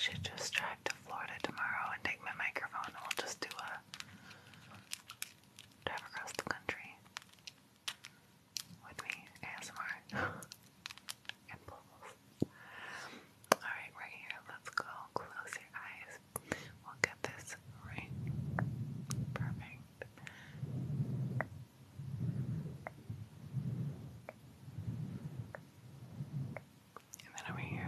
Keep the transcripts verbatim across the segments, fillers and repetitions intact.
should just drive to Florida tomorrow and take my microphone and we'll just do a drive across the country with me, A S M R, and bubbles. Alright, right here, let's go. Close your eyes. We'll get this right. Perfect. And then over here.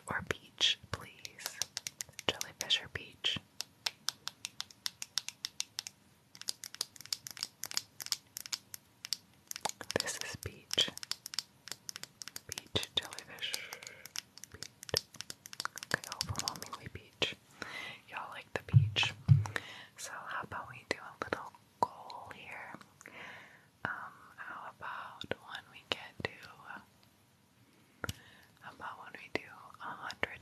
or peach, please? Jellyfish or peach? This is peach. Peach, jellyfish, peach. Okay, overwhelmingly peach. Y'all like the peach. So how about we do a little goal here? Um, how about when we get to, how about when we do a hundred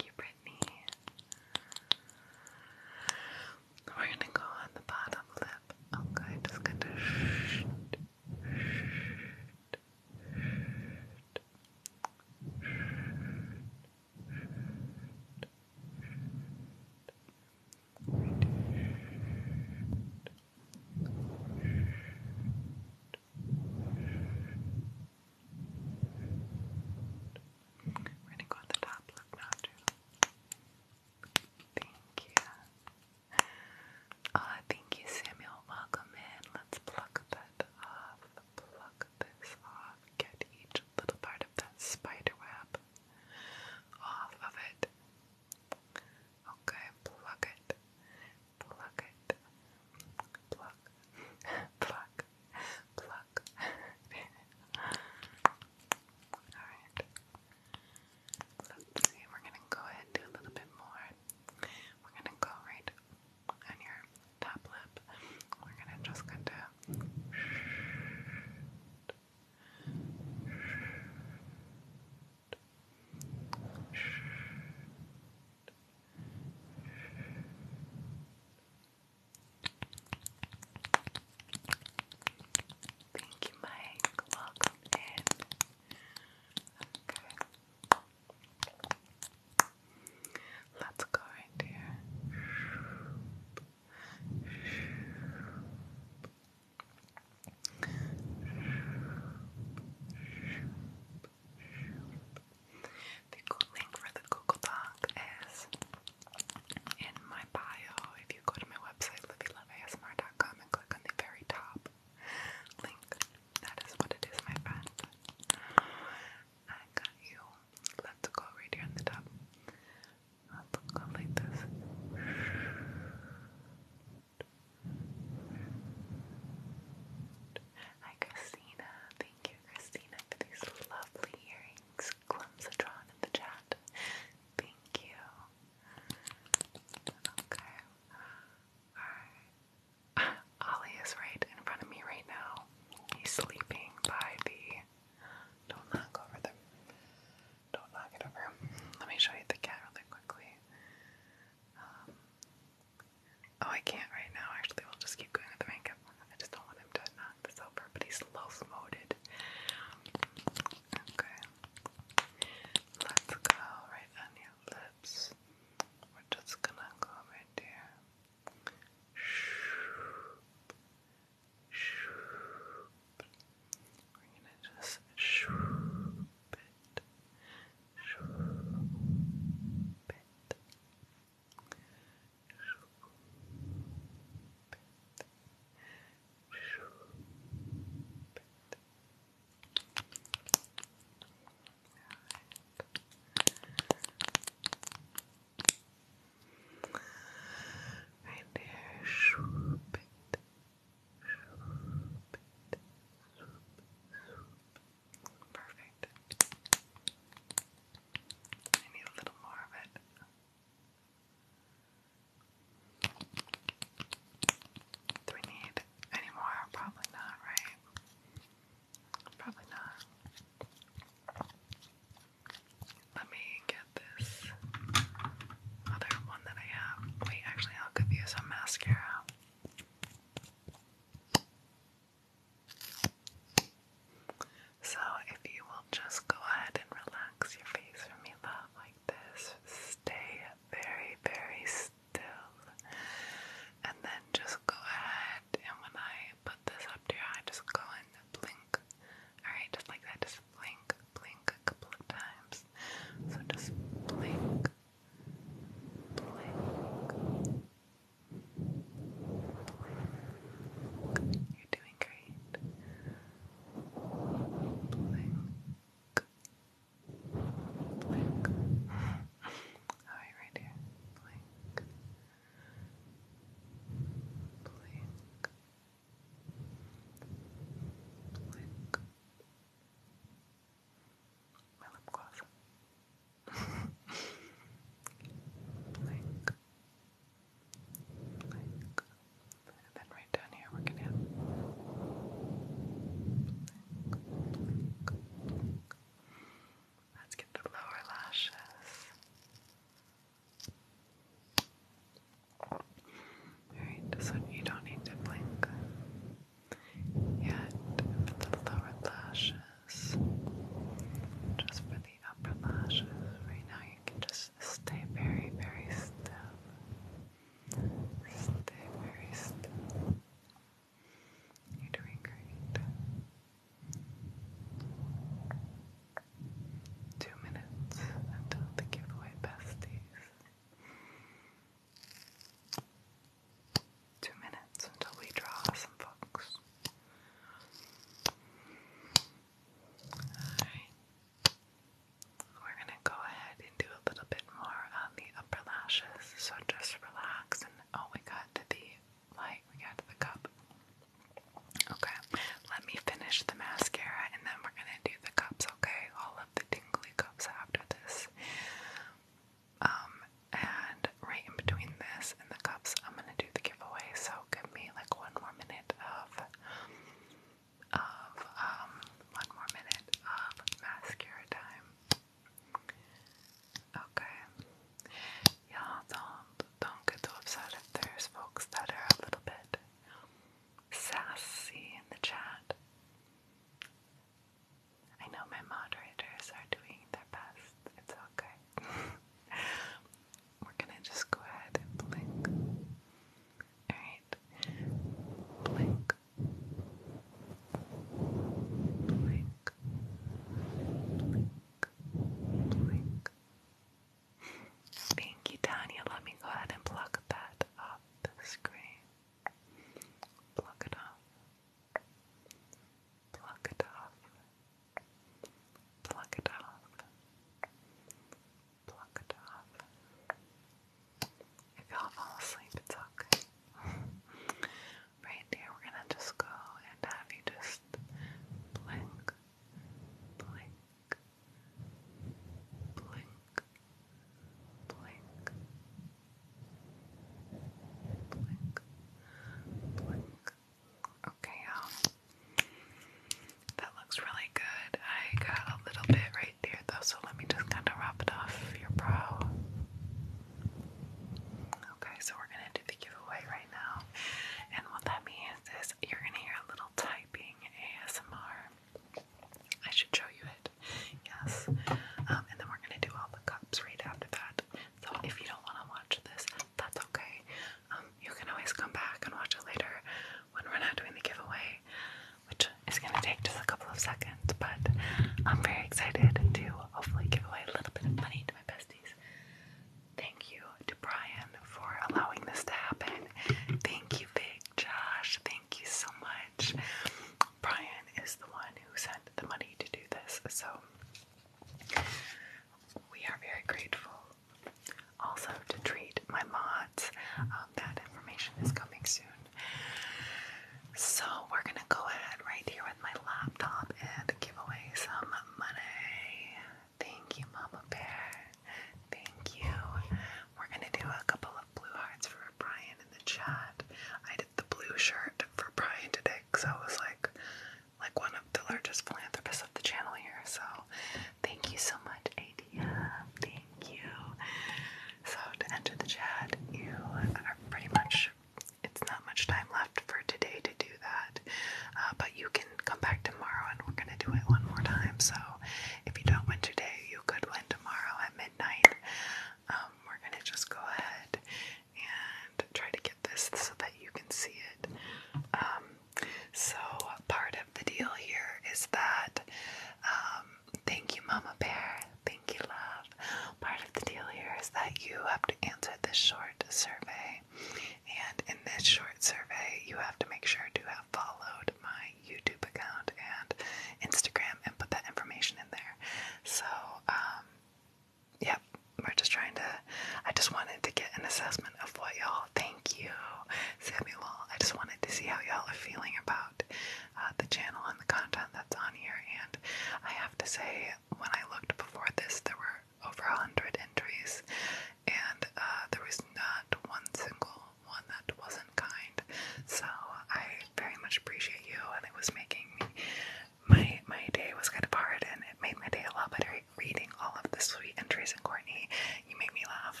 short survey. And in this short survey, you have to make sure to have followed my YouTube account and Instagram and put that information in there. So, um, yep, we're just trying to, I just wanted to get an assessment of what y'all, thank you, Samuel. I just wanted to see how y'all are feeling about uh, the channel and the content that's on here. And I have to say, when I looked before this, there were over a hundred entries, and uh, there was not one single one that wasn't kind. So I very much appreciate you, and it was making my my day was kind of hard, and it made my day a lot better reading all of the sweet entries. And Courtney, you make me laugh.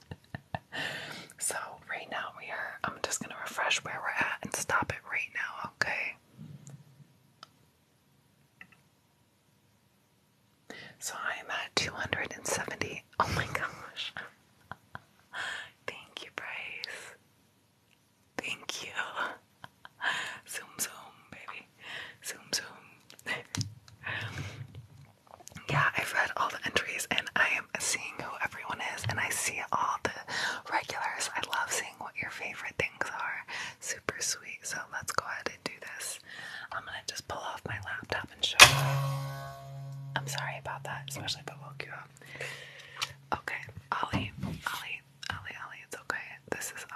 So right now we are, I'm just gonna refresh where we're at and stop it right now, okay? So I'm at two hundred seventy. Oh my gosh. Thank you, Bryce. Thank you. Zoom, zoom, baby. Zoom, zoom. Yeah, I've read all the entries, and I am seeing who everyone is, and I see all the regulars. I love seeing what your favorite things are. Super sweet. So let's go ahead and do this. I'm gonna just pull off my laptop and show you. I'm sorry about that, especially if it woke you up. Okay, Ollie, Ollie, Ollie, Ollie, it's okay. This is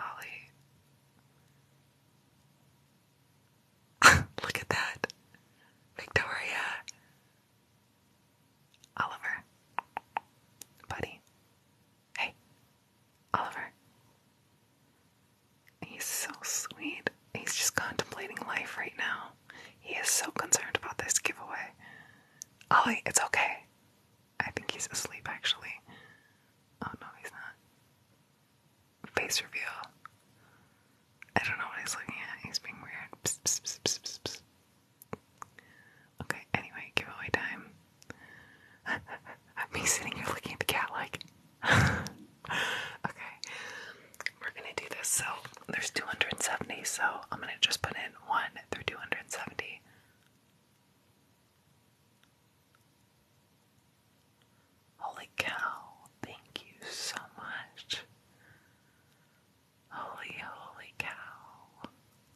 Ollie. Look at that. Victoria. Oliver. Buddy. Hey, Oliver. He's so sweet. He's just contemplating life right now. He is so concerned about this giveaway. Ollie, it's okay. I think he's asleep, actually. Oh, no, he's not. Face reveal. I don't know what he's looking at. He's being weird. Psst, psst, psst, psst, psst, psst. Okay, anyway, giveaway time. Me sitting here looking at the cat like. Okay, we're gonna do this. So there's two hundred seventy, so I'm gonna just put in one through two hundred seventy. Holy cow, thank you so much. Holy, holy cow.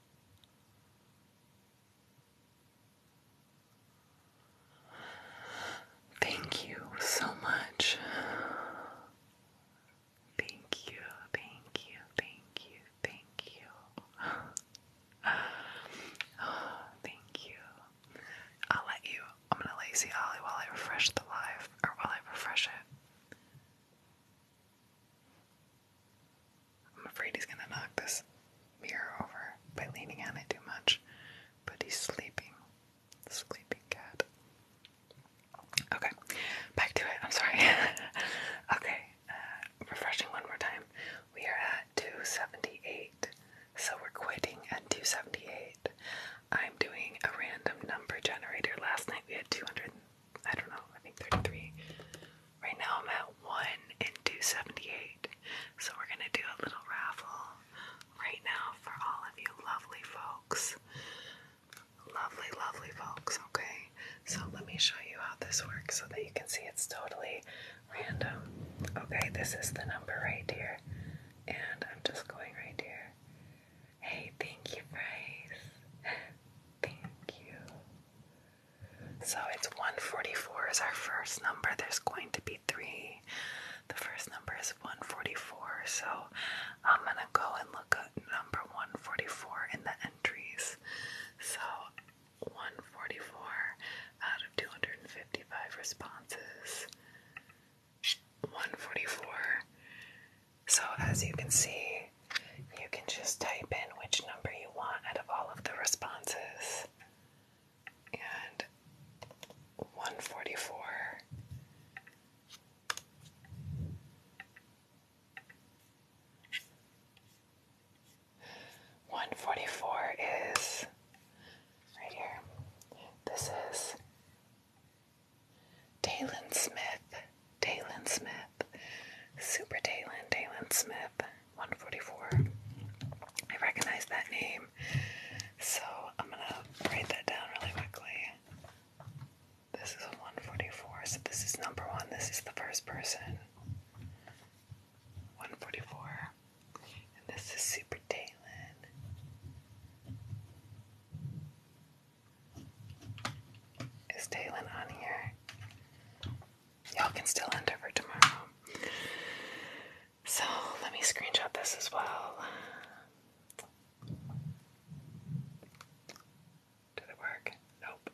Thank you so much. Thank you, thank you, thank you, thank you. Oh, thank you. I'll let you, I'm gonna let you see Ollie while I refresh the live, or while I refresh it. I'm afraid he's gonna knock this mirror over by leaning on it too much, but he's sleeping. Sleeping cat. Okay, back to it. I'm sorry. Okay, uh, refreshing one more time. We are at two seventy-eight, so we're quitting at two seventy-eight. I'm doing a random number generator. Last night we had two hundred, I don't know, I think thirty-three. Right now I'm at one and two seventy-eight. So we're gonna do a little raffle right now for all of you lovely folks. Lovely, lovely folks, okay? So let me show you how this works so that you can see it's totally random. Okay, this is the number right here. And I'm just going right here. Hey, thank you, Bryce. Thank you. So it's one forty-four is our first number. There's going to be three. The first number is one forty-four. So I'm going to go and look at number one forty-four in the entries. So one forty-four out of two hundred fifty-five responses. one forty-four. So as you can see, you can just type in which number you want out of all of the responses. And one forty-four. one forty-four is right here. This is Dalen Smith. Dalen Smith. Super Dalen. Dalen Smith. one forty-four. I recognize that name. So I'm going to write that down really quickly. This is a one forty-four. So this is number one. This is the first person. one forty-four. this as well. Did it work? Nope.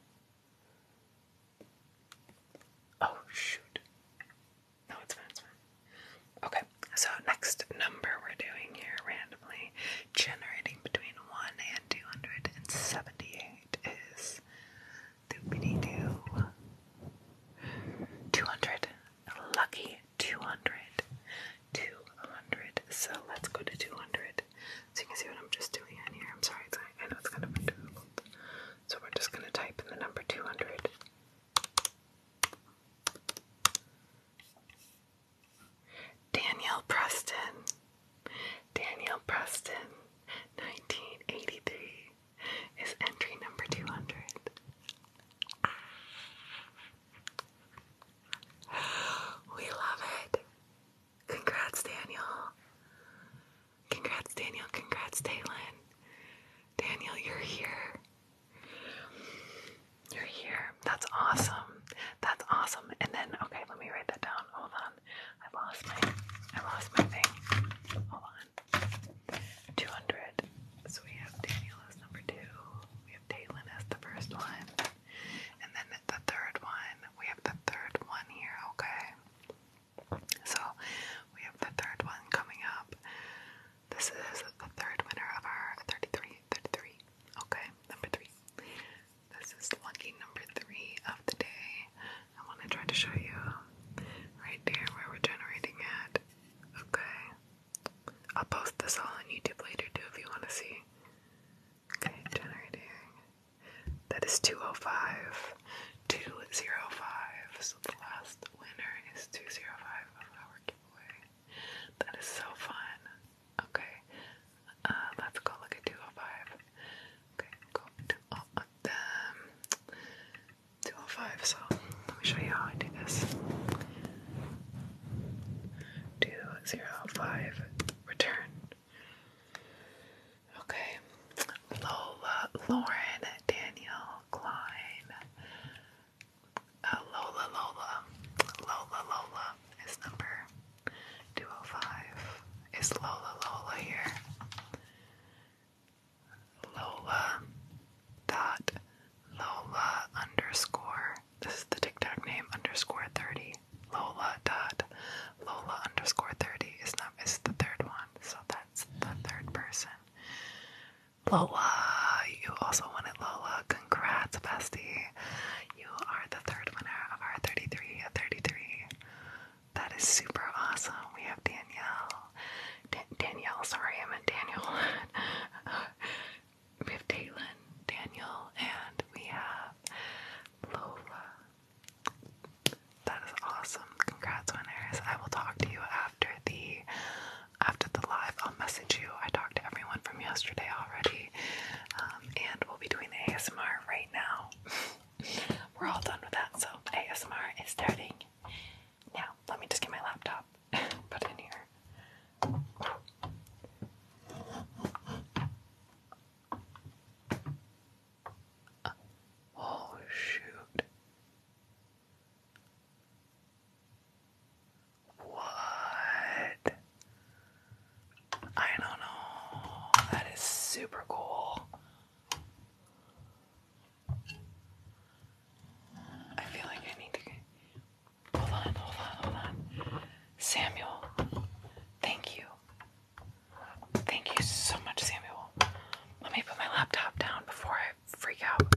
Oh, shoot. No, it's fine, it's fine. Okay, so next number we're doing here randomly, generating between one and two hundred seventy-eight is doobity-doo. two hundred. Lucky two hundred. two hundred. So let's go to two hundred. So you can see what I'm just doing in here. I'm sorry, it's, I know it's kind of difficult. So we're just going to type in the number two hundred. Daniel Preston. Daniel Preston, nineteen eighty-three, is entry number two hundred. We love it. Congrats, Daniel. Congrats, Daniel. Congrats, Taylin. Daniel, you're here. You're here. That's awesome. That's awesome. And then, okay, let me write that down. Hold on. I lost my, I lost my thing. Hold on. two hundred. So we have Daniel as number two. We have Taylin as the first one. And then the third one. We have the third one here, okay? So we have the third one coming up. This is the third winner of our thirty-three, thirty-three. Okay, number three. This is lucky number three of the day. I want to try to show you right there where we're generating at. Okay. I'll post this all on YouTube later too if you want to see. Okay, generating. That is two oh five. two oh five. So the last winner is two oh five of our giveaway. That is so fun. Okay. Uh, let's go look at two oh five. Okay, go to all of them. two oh five, so let me show you how I do this. two oh five, return. Okay. Lola, Lauren, Daniel, Klein. Uh, Lola, Lola. Lola, Lola is number two oh five. Is Lola, Lola here? Lola dot Lola underscore. This is the TikTok name underscore thirty. Lola dot Lola underscore thirty is not is the third one. So that's the third person. Lola, you also wanted Lola. Congrats, bestie. You are the third winner of our thirty-three at thirty-three. That is super awesome. We have Danielle. Dan Danielle, sorry, I meant Daniel. We have Taylin, Daniel, and we have Lola. That is awesome. Congrats, winners. I will talk to you after the after the live. I'll message you. I talked to everyone from yesterday already, um, and we'll be doing A S M R right now. We're all done with that, so A S M R is starting now. Let me just get my laptop, put it in here. Oh shoot. What? I don't know. That is super cool. I feel like I need to. Hold on, hold on, hold on. Samuel, thank you. Thank you so much, Samuel. Let me put my laptop down before I freak out.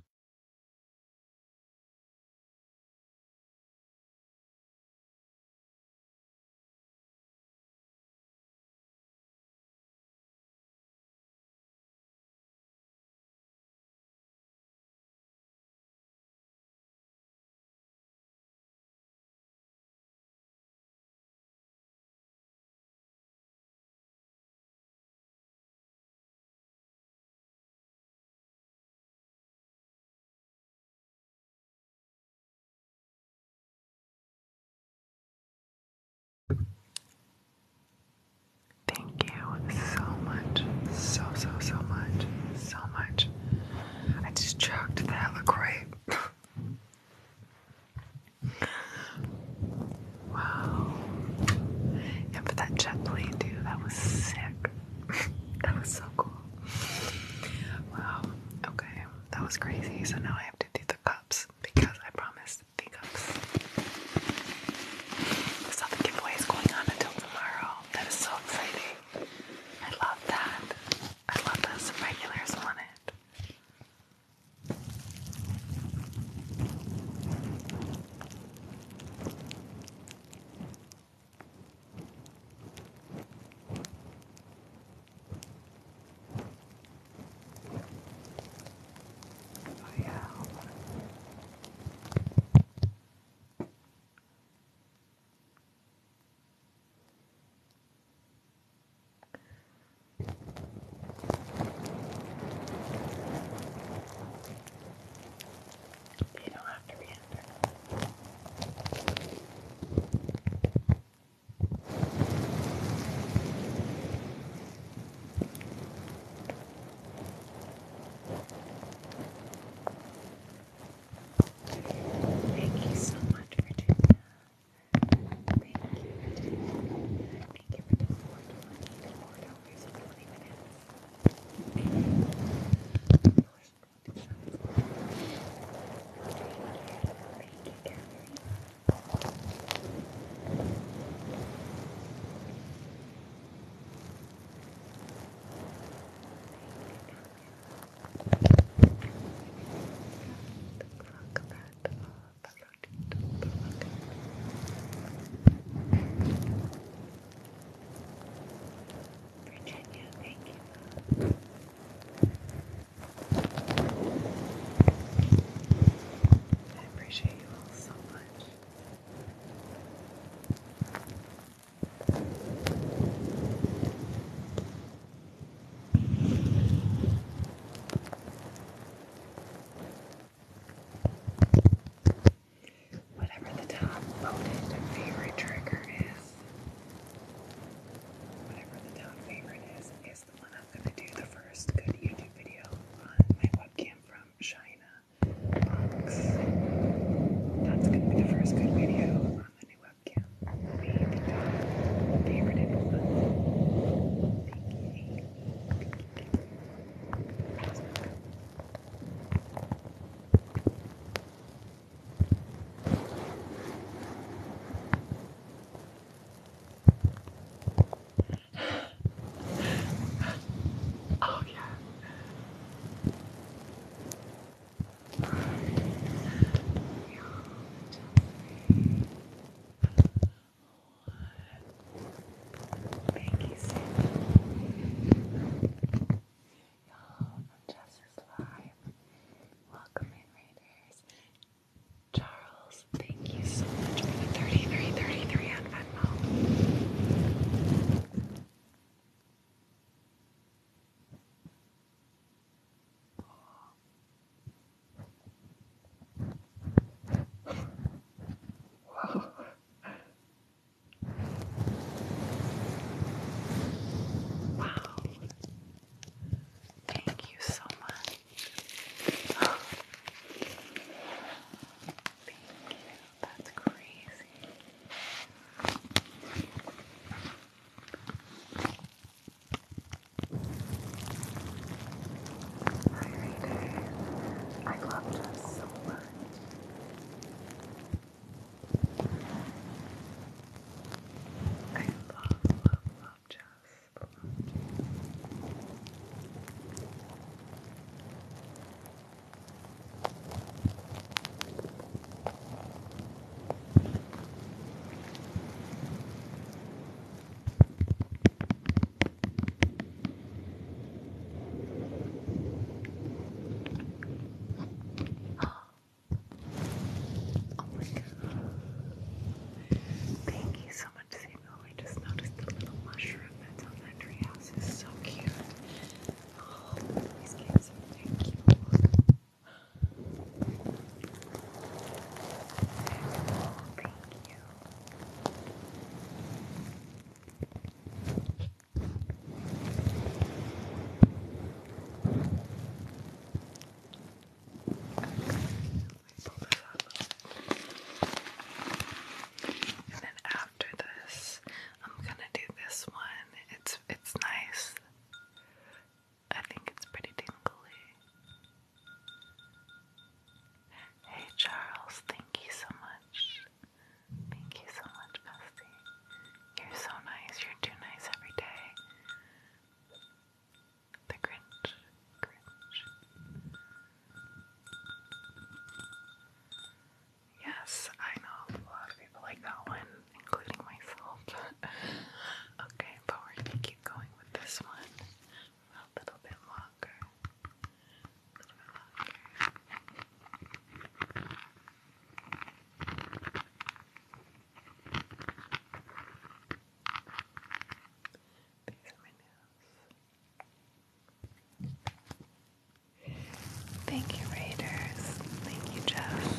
Thank you, Raiders. Thank you, Jeff.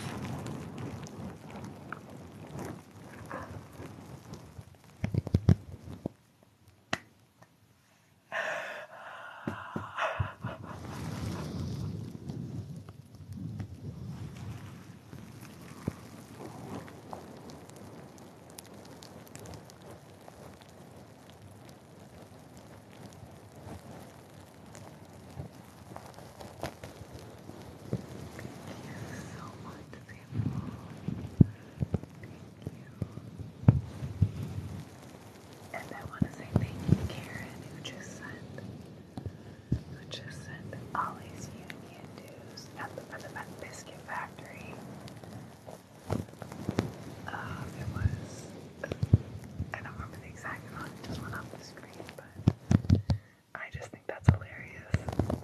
And I want to say thank you to Karen who just sent, who just sent Ollie's Union dues at the, at the Biscuit Factory. Uh, it was, I don't remember the exact amount, it just went off the screen, but I just think that's hilarious.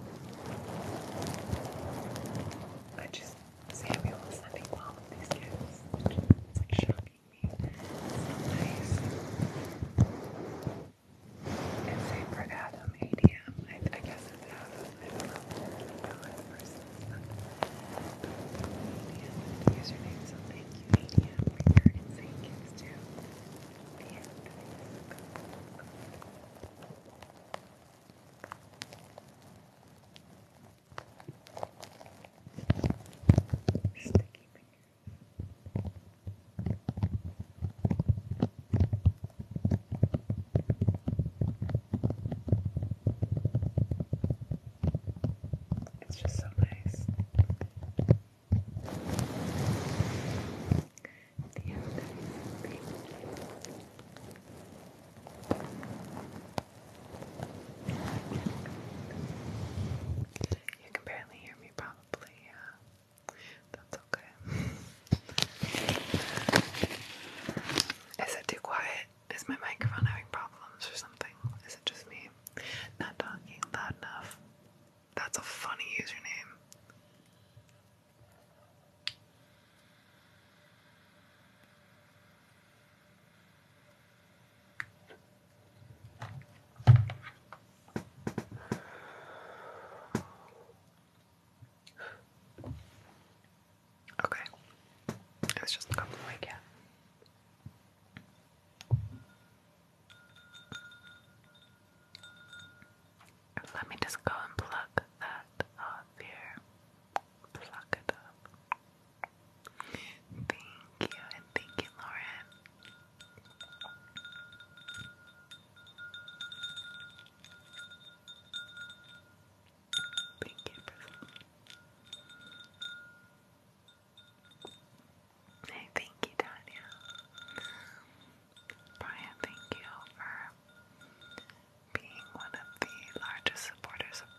I just, Samuel sending all of these gifts, it's like shocking me. It's so nice. And same for Adam, A D M. I, I guess it's Adam. I don't know who his person is, but A D M username, so thank you, A D M, for your insane gifts too. And sticky fingers. It's just so nice. The end is thank you. You can barely hear me, probably. Yeah, that's okay. Is it too quiet? Is my microphone having problems or something? Is it just me not talking loud enough? That's a funny username. Okay, it's just a couple of my cat. Let me just go and plug that up here. Plug it up. Thank you, and thank you, Lauren. Thank you, Prism. Hey, thank you, Tanya. Brian, thank you for being one of the largest supporters of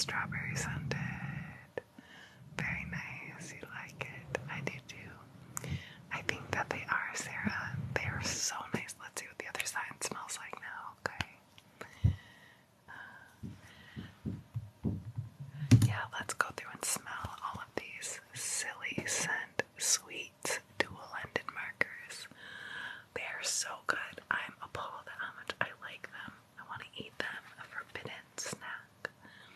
strawberry scented. Very nice. You like it? I do too. I think that they are, Sarah. They are so nice. Let's see what the other side smells like now, okay? Yeah, let's go through and smell all of these silly scent sweets dual-ended markers. They are so good. I'm appalled at how much I like them. I want to eat them. A forbidden snack.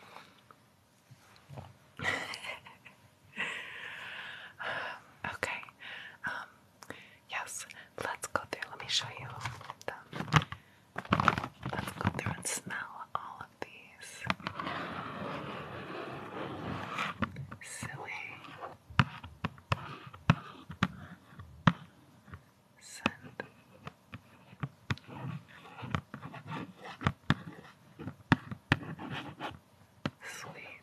Okay. Um, yes, let's go through. Let me show you them. Let's go through and smell all of these silly scent. Sweet.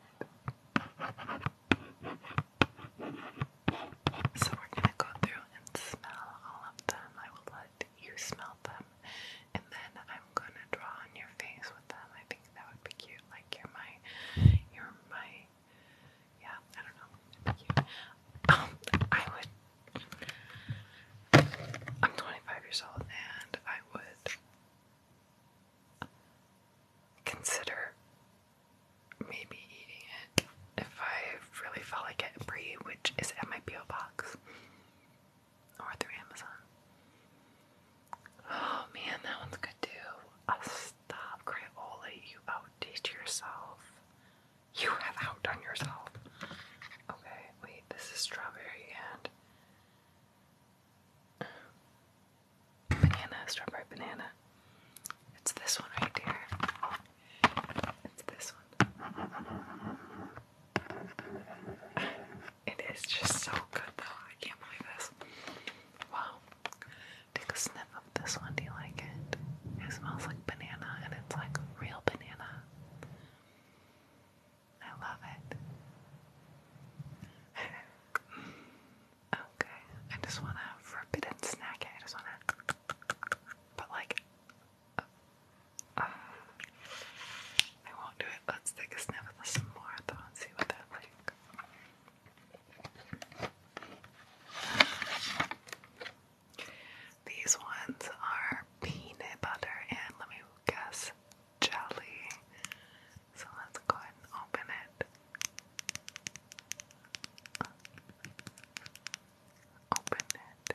So we're gonna go through and smell all of them. I will let you smell them, and then I'm gonna draw on your face with them. I think that would be cute. Like you're my, you're my, yeah. I don't know. It'd be cute. Um, I would. I'm twenty-five years old, and I would consider maybe eating it if I really felt like it. Brie, which is at my P O box or through Amazon. Oh man, that one's good too. Oh, stop, Crayola, you outdid yourself. You have outdone yourself. Okay, wait, this is strawberry and banana, strawberry banana. It's this one right here. It's this one. It is just so good though. I can't believe this. Wow. Take a sniff of this one. Do you like it? It smells like banana and it's like real banana. I love it. Okay. I just want to forbidden snack it. I just want to, but like, uh, I won't do it. Let's take a sniff of this some more though and see what that's like. These ones are peanut butter and let me guess, jelly. So let's go ahead and open it. Open it.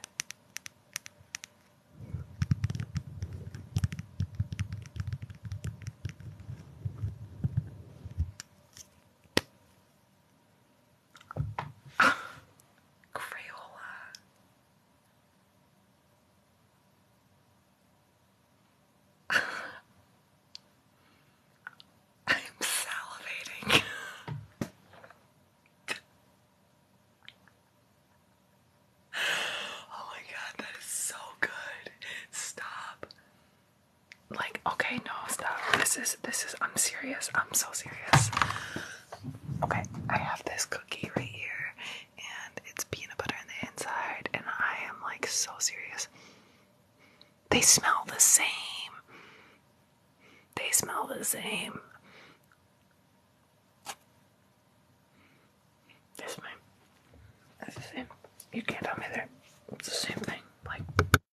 Crayola. I am salivating. Oh my god, that is so good. Stop. Like, okay, no, stop. This is, this is, I'm serious. I'm so serious. Okay, I have this cookie right here, and it's peanut butter on the inside, and I am like so serious. They smell the same. They smell the same. This one. That's the same. You can't tell me that it's the same thing. Like,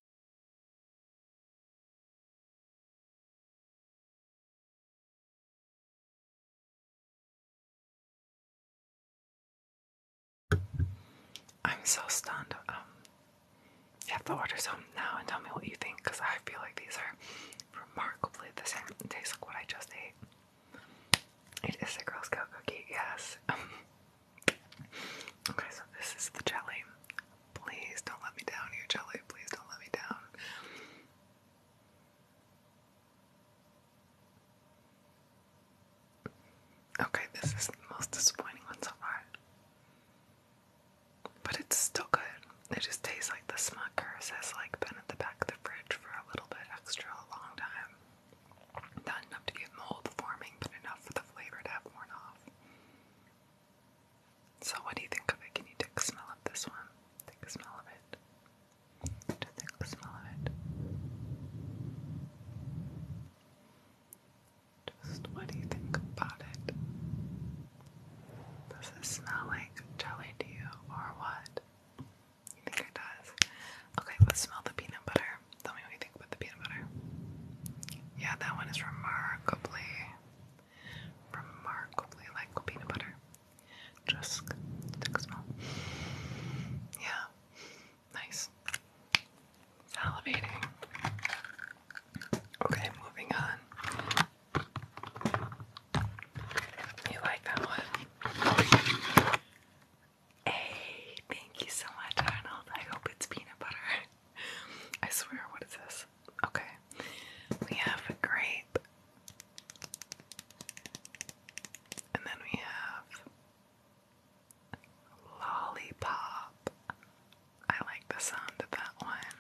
I'm so stunned. Um, you have to order some now and tell me what you think, because I feel like these are remarkably the same. It tastes like what I just ate. It is a Girl Scout cookie, yes. Okay, so this is the jelly. Please don't let me down here, jelly. Please don't let me down. Okay, this is the most disappointing one so far. But it's still good. It just tastes like the Smuckers has like been at the back of the fridge for a little bit extra long time. Not enough to get mold forming, but enough for the flavor to have worn off. So what do you think of it? Can you take a smell of this one? Take a smell of it. Just take a smell of it. Just what do you think about it? Does it smell like jelly to you, or what? You think it does? Okay, let's smell the peanut butter. Tell me what you think about the peanut butter. Yeah, that one is remarkably, remarkably like peanut butter. Just take a smell. Yeah, nice. Salivating. Okay, moving on. You like that one? Hey, thank you so much, Arnold. I hope it's peanut butter. I swear, what is this? Okay, we have a grape, and then we have lollipop. I like the sound of that one.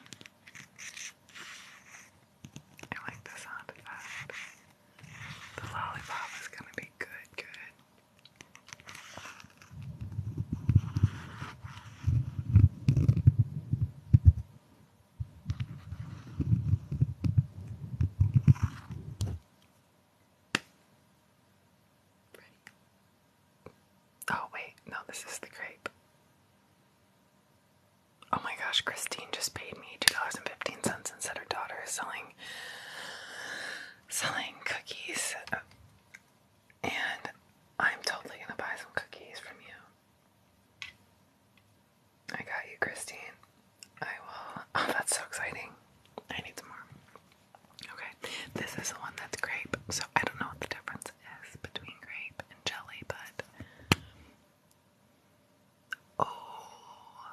I like the sound of that. The lollipop is gonna be good, good. Oh wait, no, this is the grape. Oh my gosh, Christine just paid me two dollars and fifteen cents and said her daughter is selling selling cookies. And I'm totally gonna buy some cookies from you. I got you, Christine. I will. Oh, that's so exciting. I need some more. Okay, this is the one that's grape, so I don't know what the difference is between grape and jelly, but oh,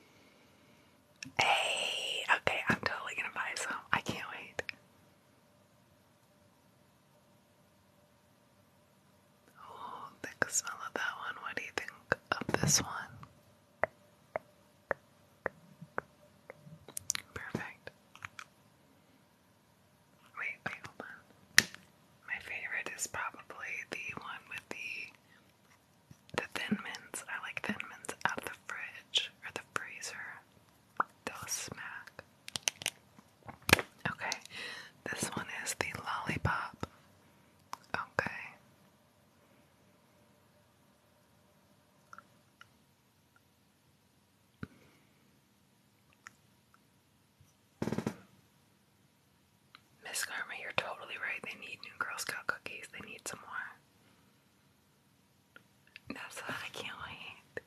hey, okay, I'm totally gonna buy some. I can't wait. Oh, take a smell of that one. What do you think of this one? Perfect. Wait, wait, hold on. My favorite is probably the one with the the Thin Mints. I like Thin Mints out of the fridge or the freezer. Those smack. Okay, this one is the lollipop. Okay. Miss Karma, you're totally right. They need new Girl Scout cookies. They need some more. That's what I can't wait.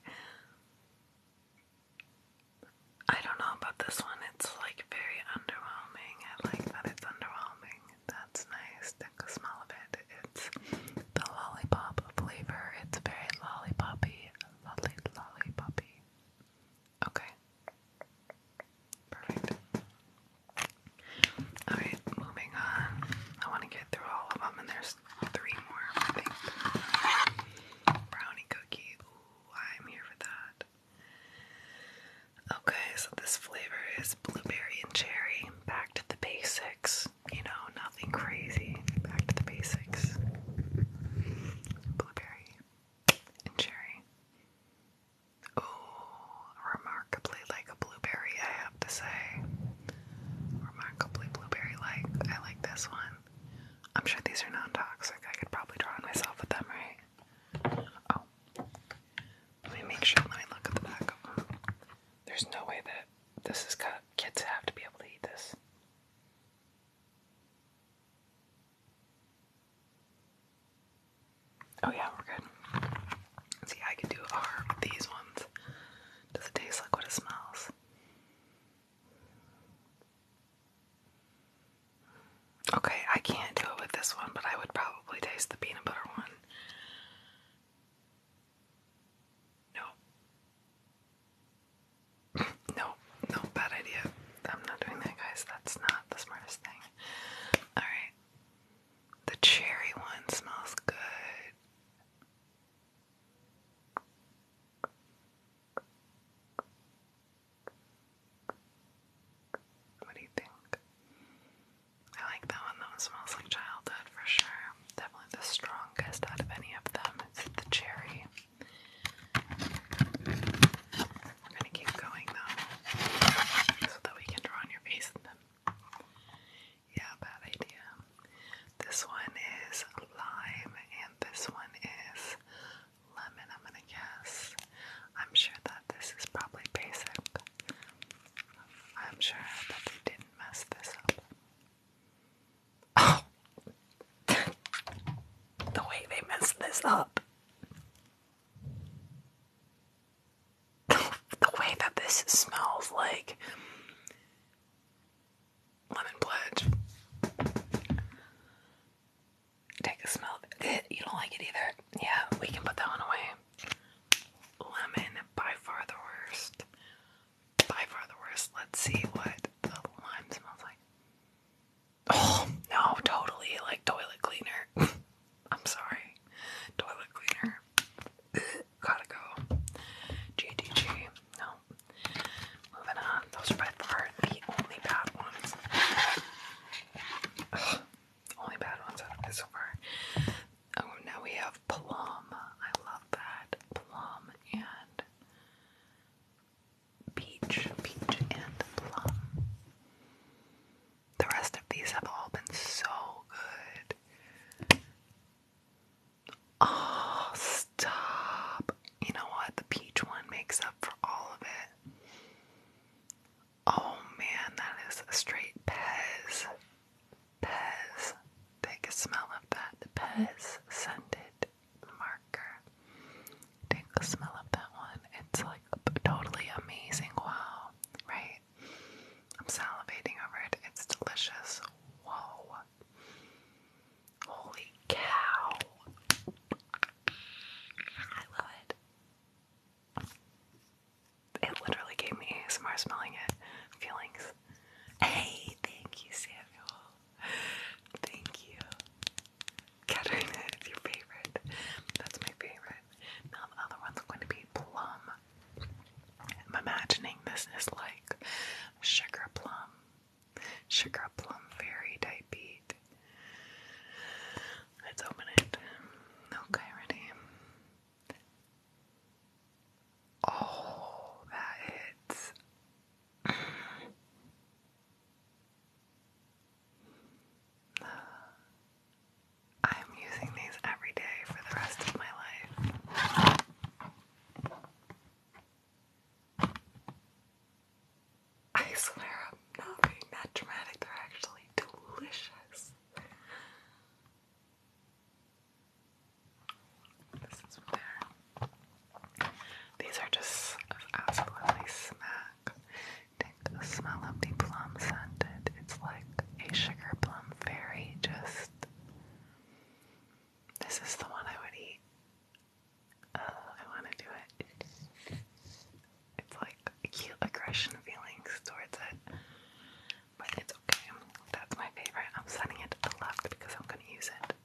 I don't know about this one. It's like very underwhelming. I like that it's underwhelming. That's nice. Take a smell of it. It's the lollipop flavor. It's very lollipoppy. Lolly, lollipoppy. Okay. Perfect. Alright, moving on. I want to get through all of them. This smells like lemon pledge. Take a smell of it. You don't like it either. Yeah, we can put that one away. Lemon, by far the worst. By far the worst. Let's see what the lime smells like. Oh, no, totally. Like toilet cleaner. I'm sorry. Toilet cleaner. Gotta go. G T G. No. Moving on. Those are by far the only bad ones. Ugh. Only bad ones out of this so far. Oh, now we have plum. I love that. Plum and peach. Peach and plum. The rest of these have all been so good. Oh, stop. You know what? The peach one makes up for all of it. Oh man, that is a straight Pez. Pez. Take a smell of that. The Pez scented marker. Take a smell of that one. It's like totally amazing. Wow. Right? I'm salivating over it. It's delicious. Whoa. Holy cow. I love it. It literally gave me A S M R smelling it. Feelings. Hey, thank you, Samuel. Thank you. Katarina, it's your favorite. That's my favorite. Now the other one's going to be plum. I'm imagining this is like sugar plum. Sugar plum fairy type beat. Let's open it. Okay, ready? Oh, that hits. I'm using these every day for the rest of my life. I swear I'm not being that dramatic. They're actually delicious. This is there. These are just absolutely smack. Take a smell of the plum scented. It's like a sugar plum fairy. Just this is the one I would eat. Uh, I want to do it. It's like cute aggression feelings towards it, but it's okay. That's my favorite. I'm setting it to the left because I'm gonna use it.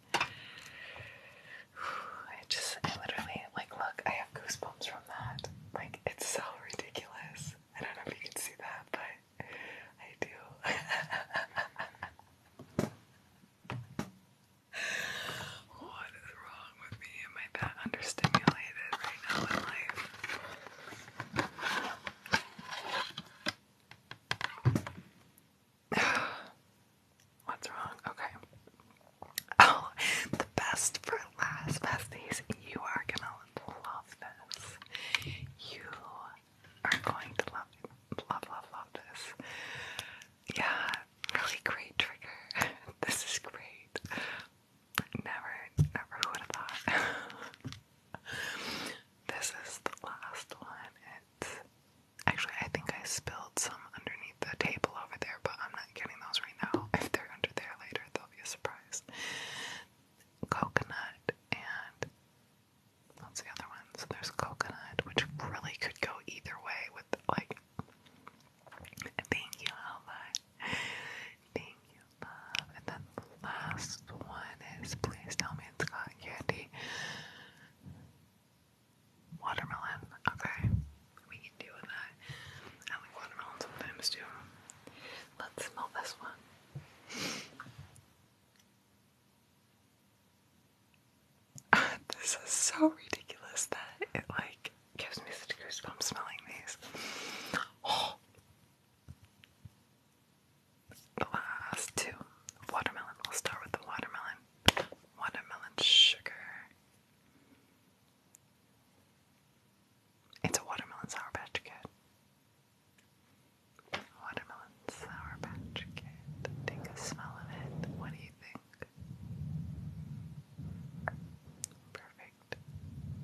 I just, I literally, like, look, I have goosebumps from that. Like, it's so ridiculous. I don't know if you can see that, but I do. What is wrong with me? Am I that understimulated right now in life? What's wrong? Okay. Oh, the best for last, besties. You are gonna love this. You are going to love, love, love, love this. Yeah, really great trigger. This is great. Never, never who would have thought. This is the last one. It's actually, I think I spilled some underneath the table over there, but I'm not getting those right now. If they're under there later, they'll be a surprise. Coconut and what's the other one? So there's coconut, which really could go either way with like. Thank you, Alva. Thank you, love. And then the last one is, please tell me it's cotton candy. Watermelon. Okay, we can deal with that. I like watermelon sometimes too. Let's smell this one. This is so ridiculous that it like gives me such goosebumps smelling these. Oh. The last two. Watermelon. We'll start with the watermelon. Watermelon sugar. It's a watermelon Sour Patch Kid. Watermelon Sour Patch Kid. Take a smell of it. What do you think? Perfect.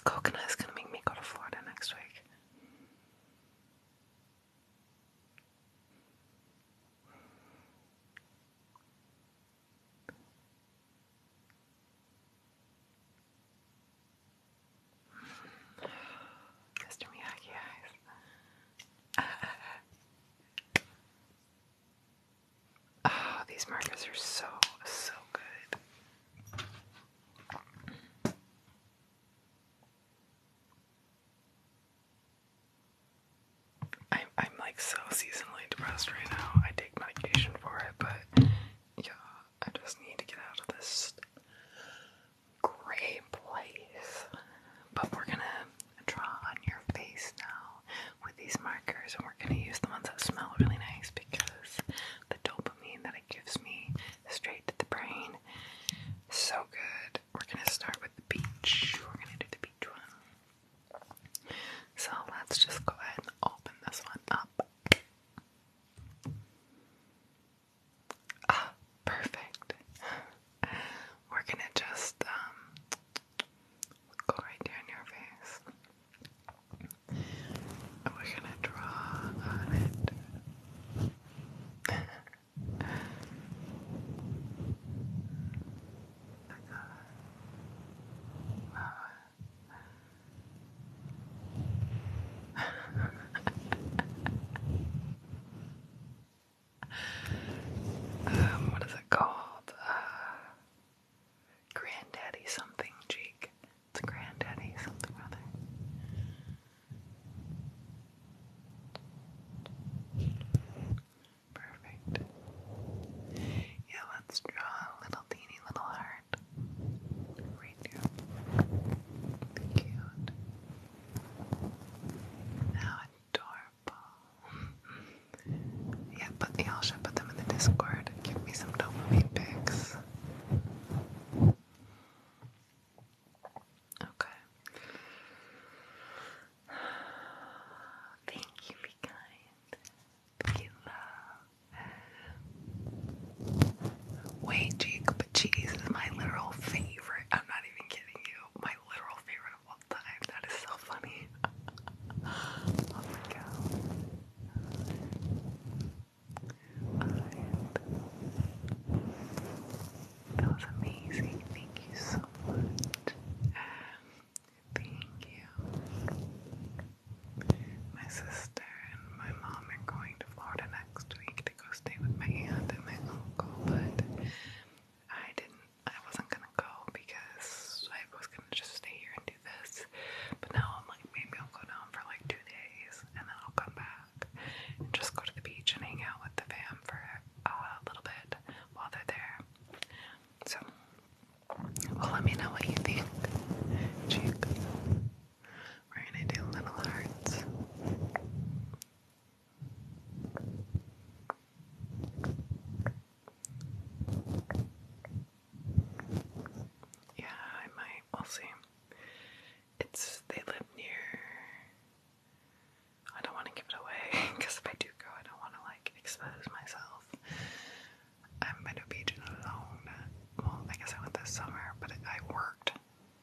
coconut is gonna make me go to Florida next week. Mister Miyagi eyes. Oh, these markers are so, so good. I'm, I'm like so seasonally depressed right now. I take medication for it, but yeah, I just need to get out of this gray place. But we're gonna draw on your face now with these markers, and we're gonna use the ones that smell really nice because the dopamine that it gives me straight to the brain, so good. We're gonna start with the beach. We're gonna do the beach one. So let's just go ahead and open this one up. Ah, perfect. We're gonna just um go right there in your face. And we're gonna draw on it. um, what is it called? Uh, Granddaddy something cheek. It's Granddaddy something rather. Perfect. Yeah, let's draw a little teeny little heart. Right here. Cute. How adorable. Yeah, but y'all should put them in the Discord. Give me some dopamine pics. Okay. Thank you, be kind. Be love. Wait, Jacob, but cheese is my literal favorite. I'm not even kidding you. My literal favorite of all time. That is so funny. Oh my god. That was amazing. Thank you so much. Thank you. My sister and my mom are going to Florida next week to go stay with my aunt and my uncle, but I didn't, I wasn't gonna go because I was gonna just stay here and do this. But now I'm like, maybe I'll go down for like two days and then I'll come back and just go to the beach and hang out with the fam for uh, a little bit while they're there. So, well, let me know what you think. Cheek. We're gonna do little hearts. Yeah, I might. We'll see. It's, they live near, I don't want to give it away, because if I do go, I don't want to, like, expose myself. I haven't been to a beach alone. Well, I guess I went this summer, but I worked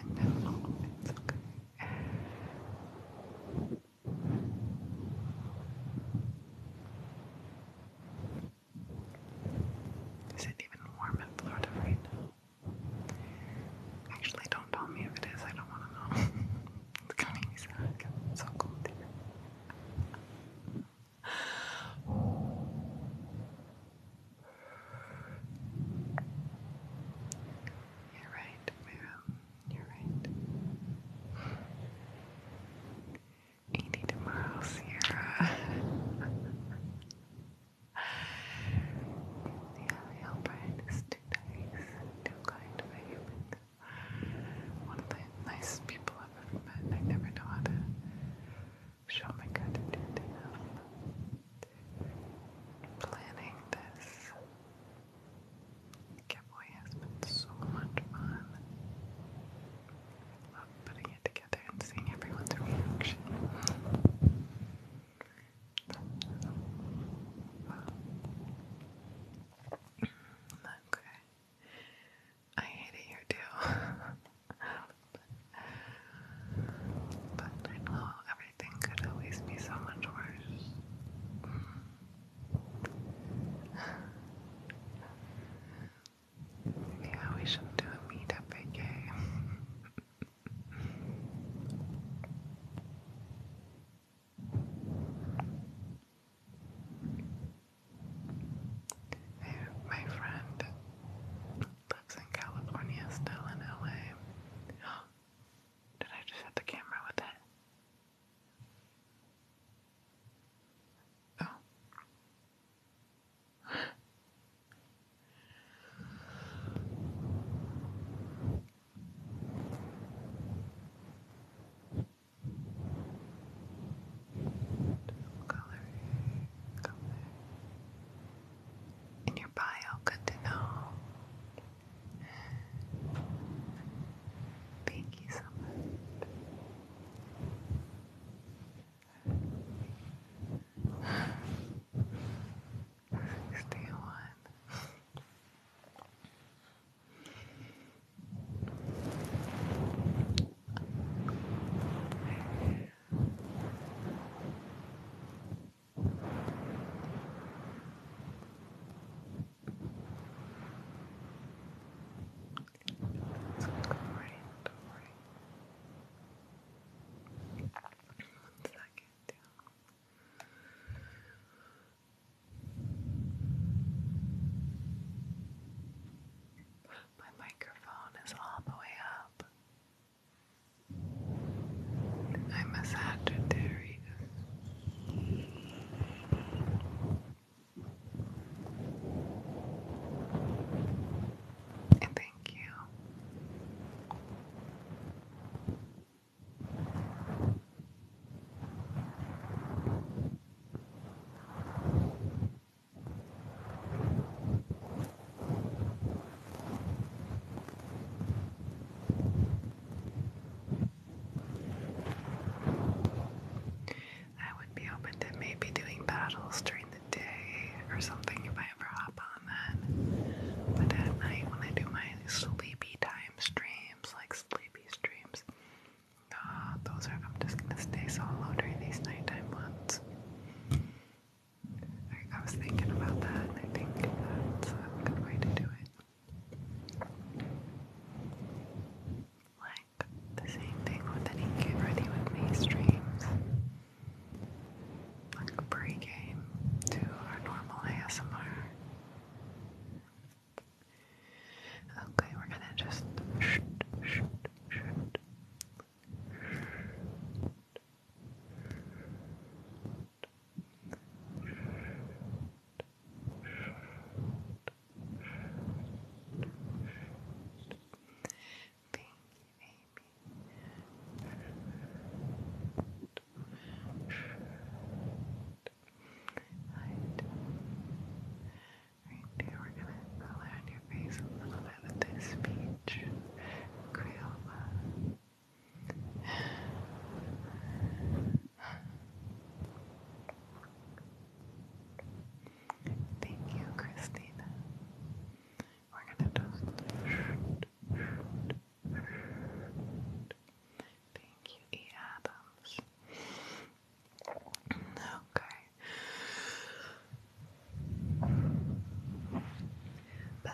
No, it's okay. Is it even warm in Florida right now? Actually, don't tell me if it is. I don't want to know. It's gonna make me sad. It's so cold here. You're right, Miriam. You're right.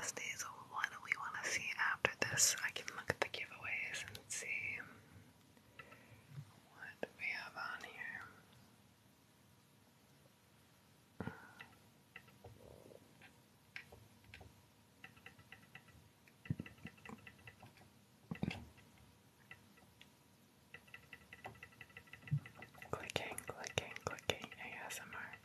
besties, what do we want to see after this? I can look at the giveaways and see what we have on here. Clicking, clicking, clicking, A S M R.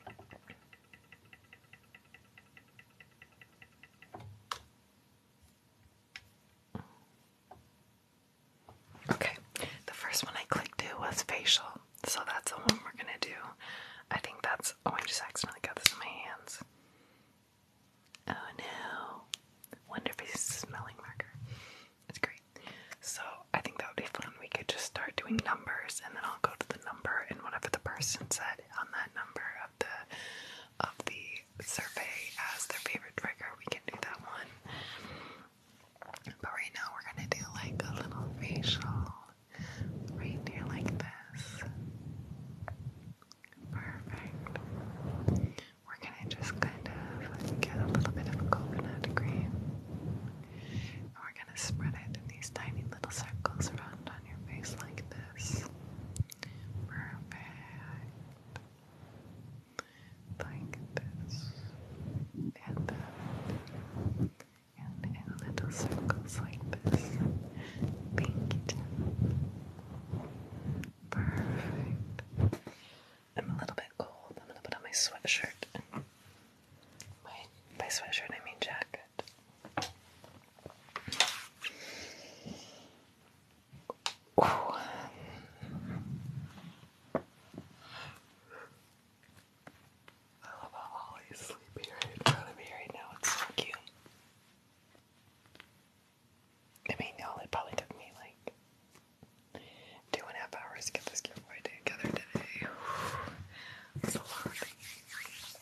Okay, the first one I clicked to was facial, so that's the one we're gonna do. I think that's, oh, I just accidentally got this in my hands. Oh no. Wonder if it's a smelling marker. It's great. So I think that would be fun. We could just start doing numbers, and then I'll go to the number, and whatever the person said on that number of the of the survey as their favorite trigger, we can do that one. But right now we're gonna do like a little facial right here like this. Perfect. We're gonna just kind of get a little bit of coconut cream. And we're gonna spread it in these tiny little circles around on your face like this. Perfect. Like this. And then and in little circles like this. Pinky tip. Perfect. I'm a little bit cold. I'm gonna put on my sweatshirt. My, by sweatshirt I mean jacket. Ooh. I love how Ollie's sleepy right in front of me right now. It's so cute. I mean, y'all, it probably took me like two and a half hours to get this giveaway together today. It's a lot.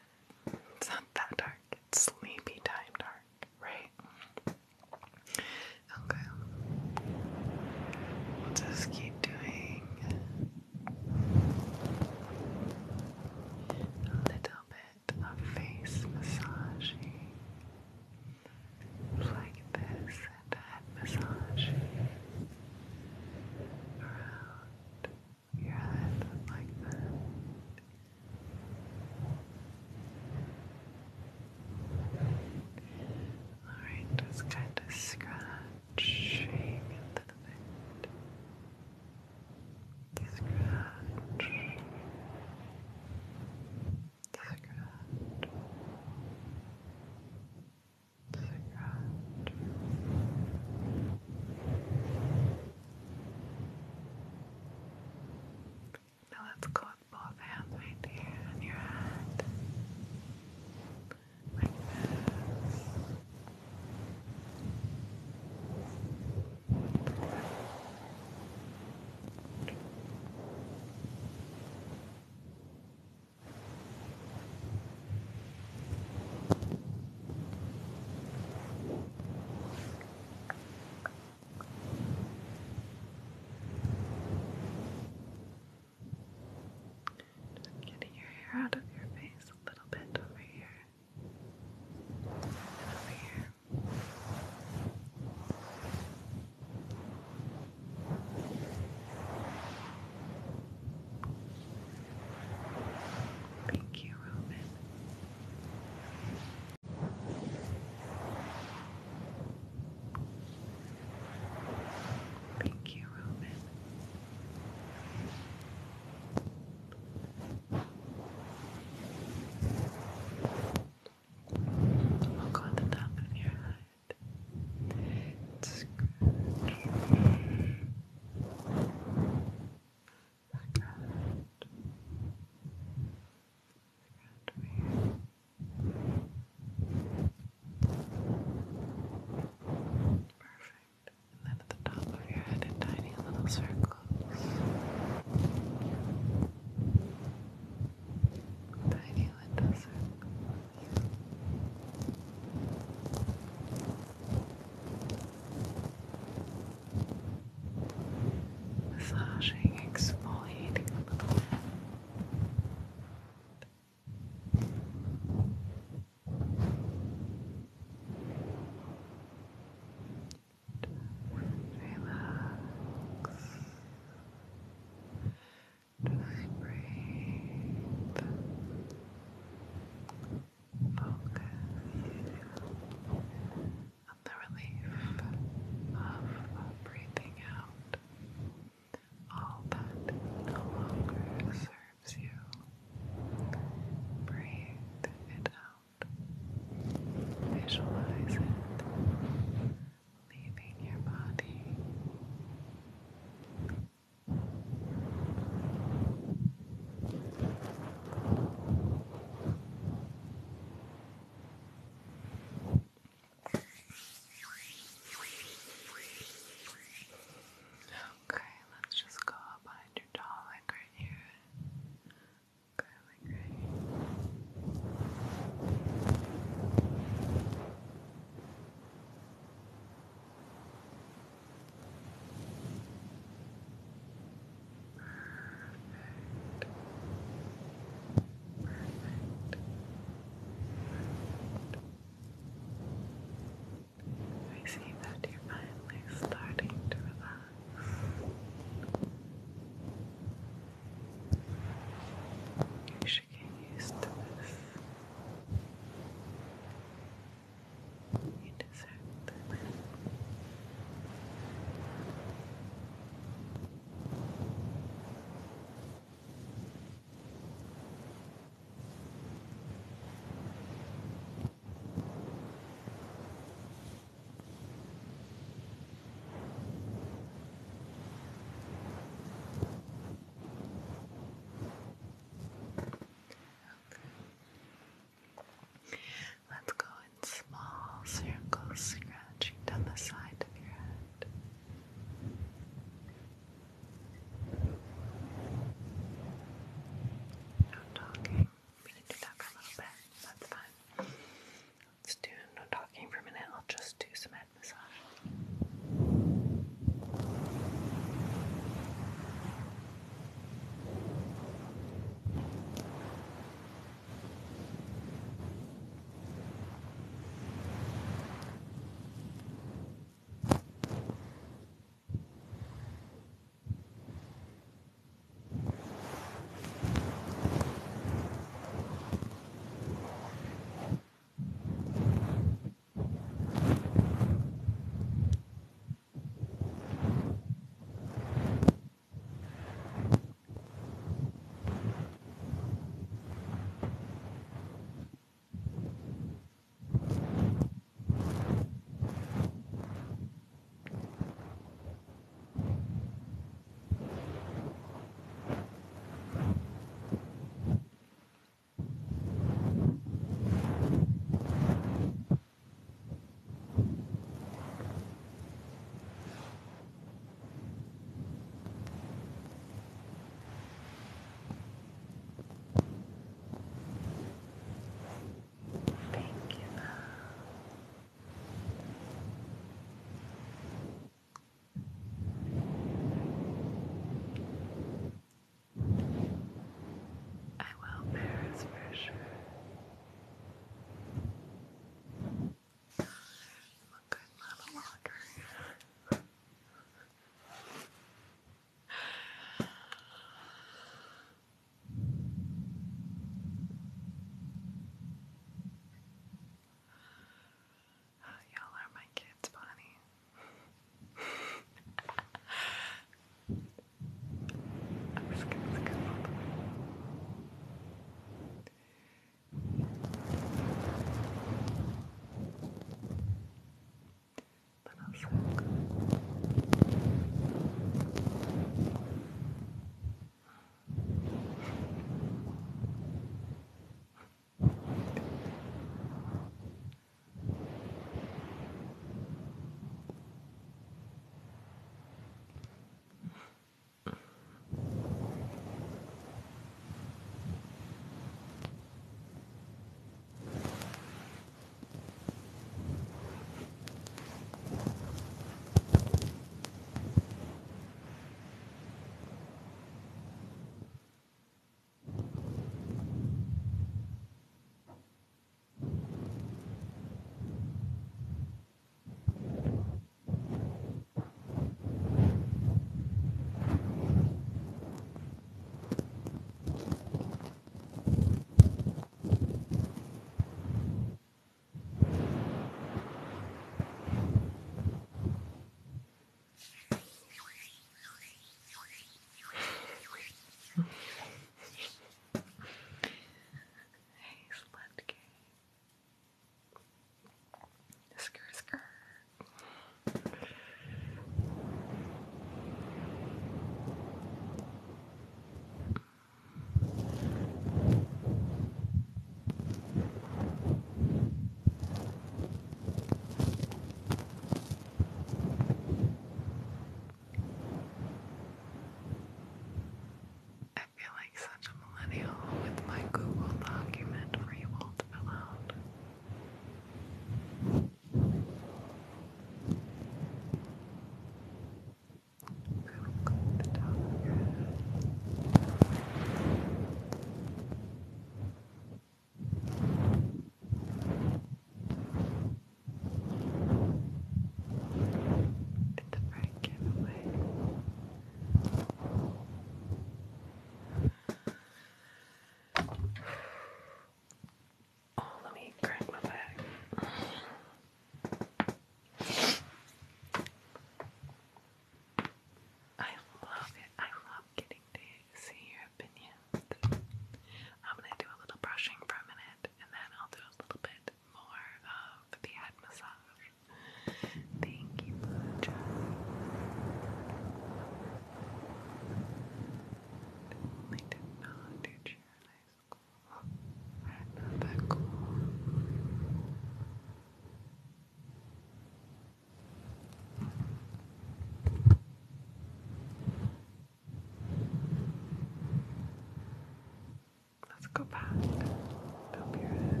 pat. Top your head.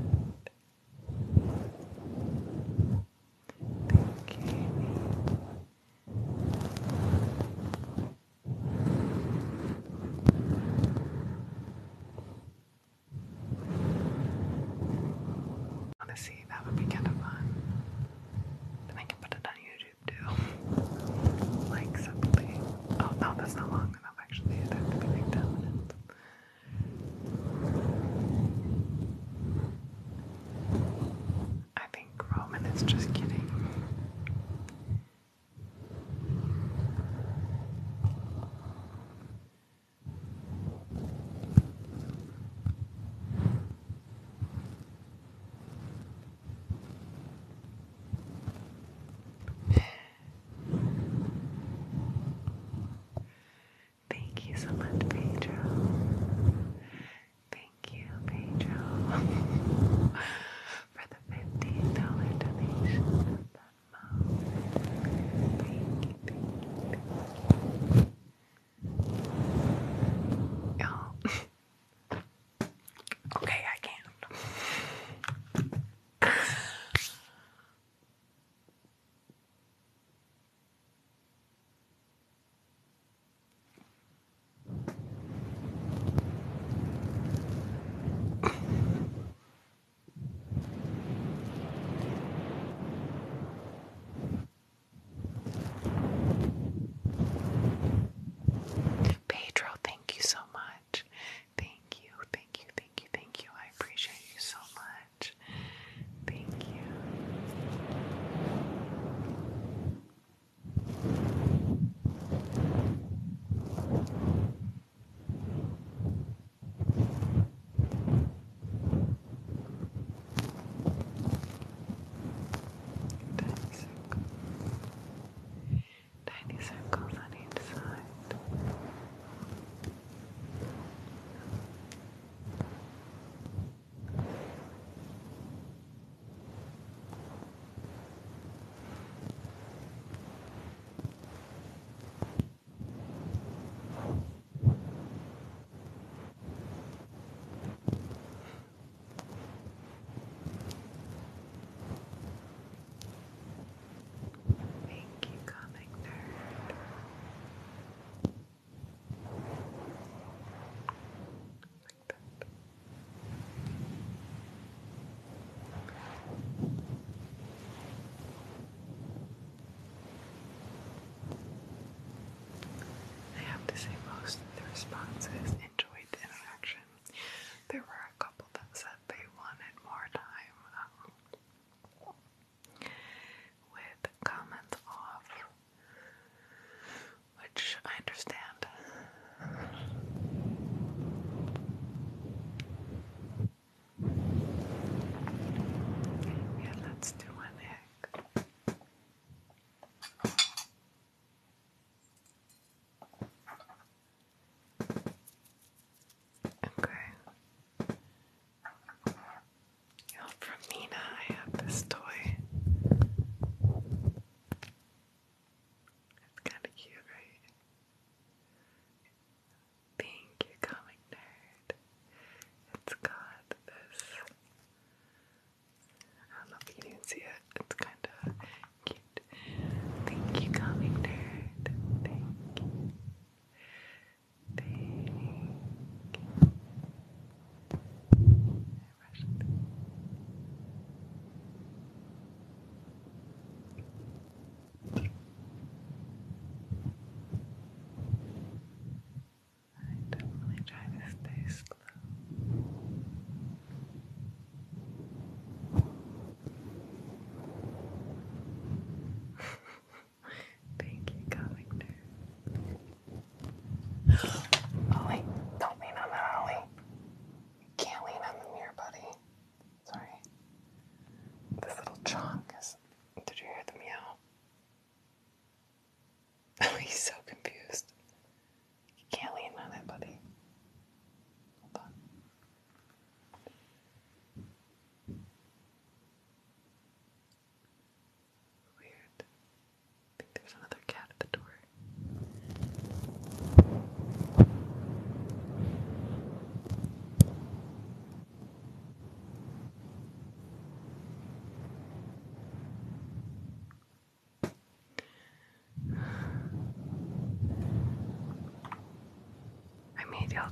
Thank you, Amy. Honestly, that would be kind of fun. Then I can put it on YouTube too. Like separately. Oh no, that's not long enough actually. It'd have to be like ten minutes.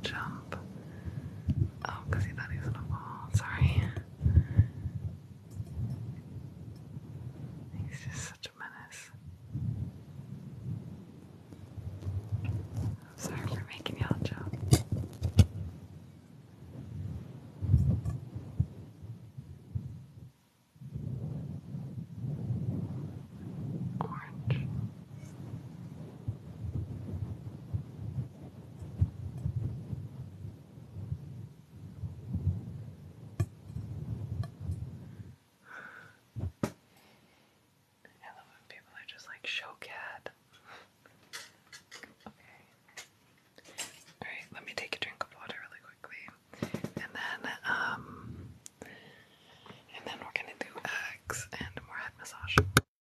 jump. Oh, because he thought he was gonna fall. Sorry. He's just such a menace. I'm sorry for making y'all jump. Orange. I love when people are just like show cat. Okay. Alright, let me take a drink of water really quickly. And then, um, and then we're gonna do eggs and more head massage.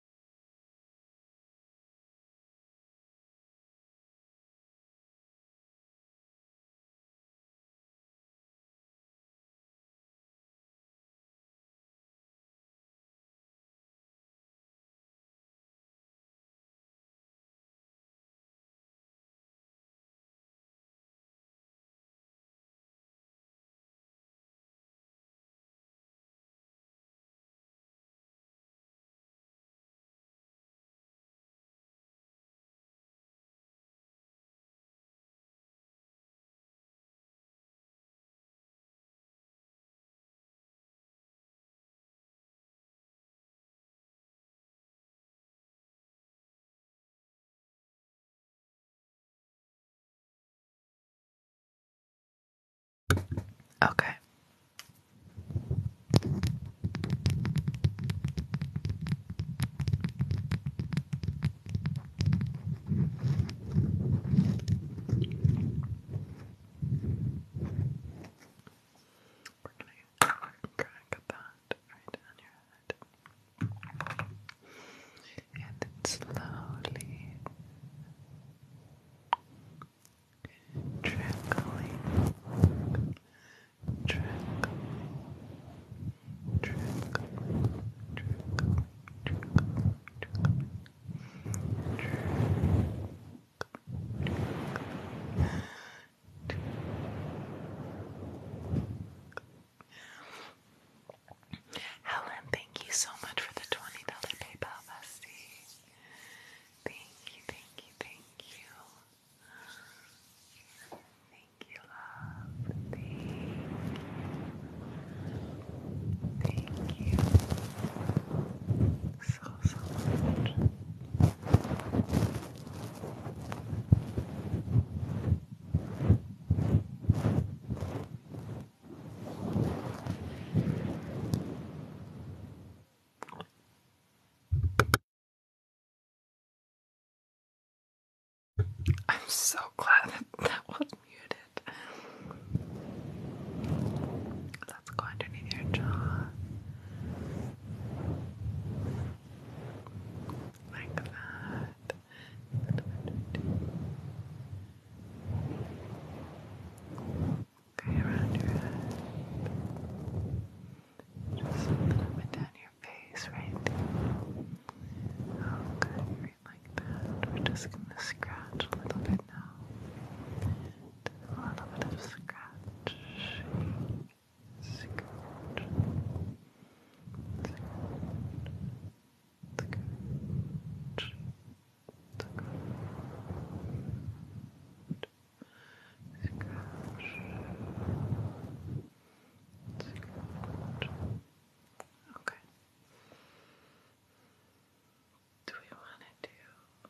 Okay. We're gonna, we're gonna get that right down your head. And then slowly trickling, trickling, trickling, trickling, trickling, trickling, Helen, thank you so much for the twenty dollar PayPal bestie. Thank you, thank you, thank you. Thank you, love. Thank you. Thank you. So, so much. I'm so glad that that was muted. Let's go underneath your jaw. Like that. Okay, around your head. Just a little bit down your face, right? Okay, right like that. We're just gonna scratch a little bit now. A little bit of scratch. Scratch. Scratch. Scratch. Okay. Do we want to do?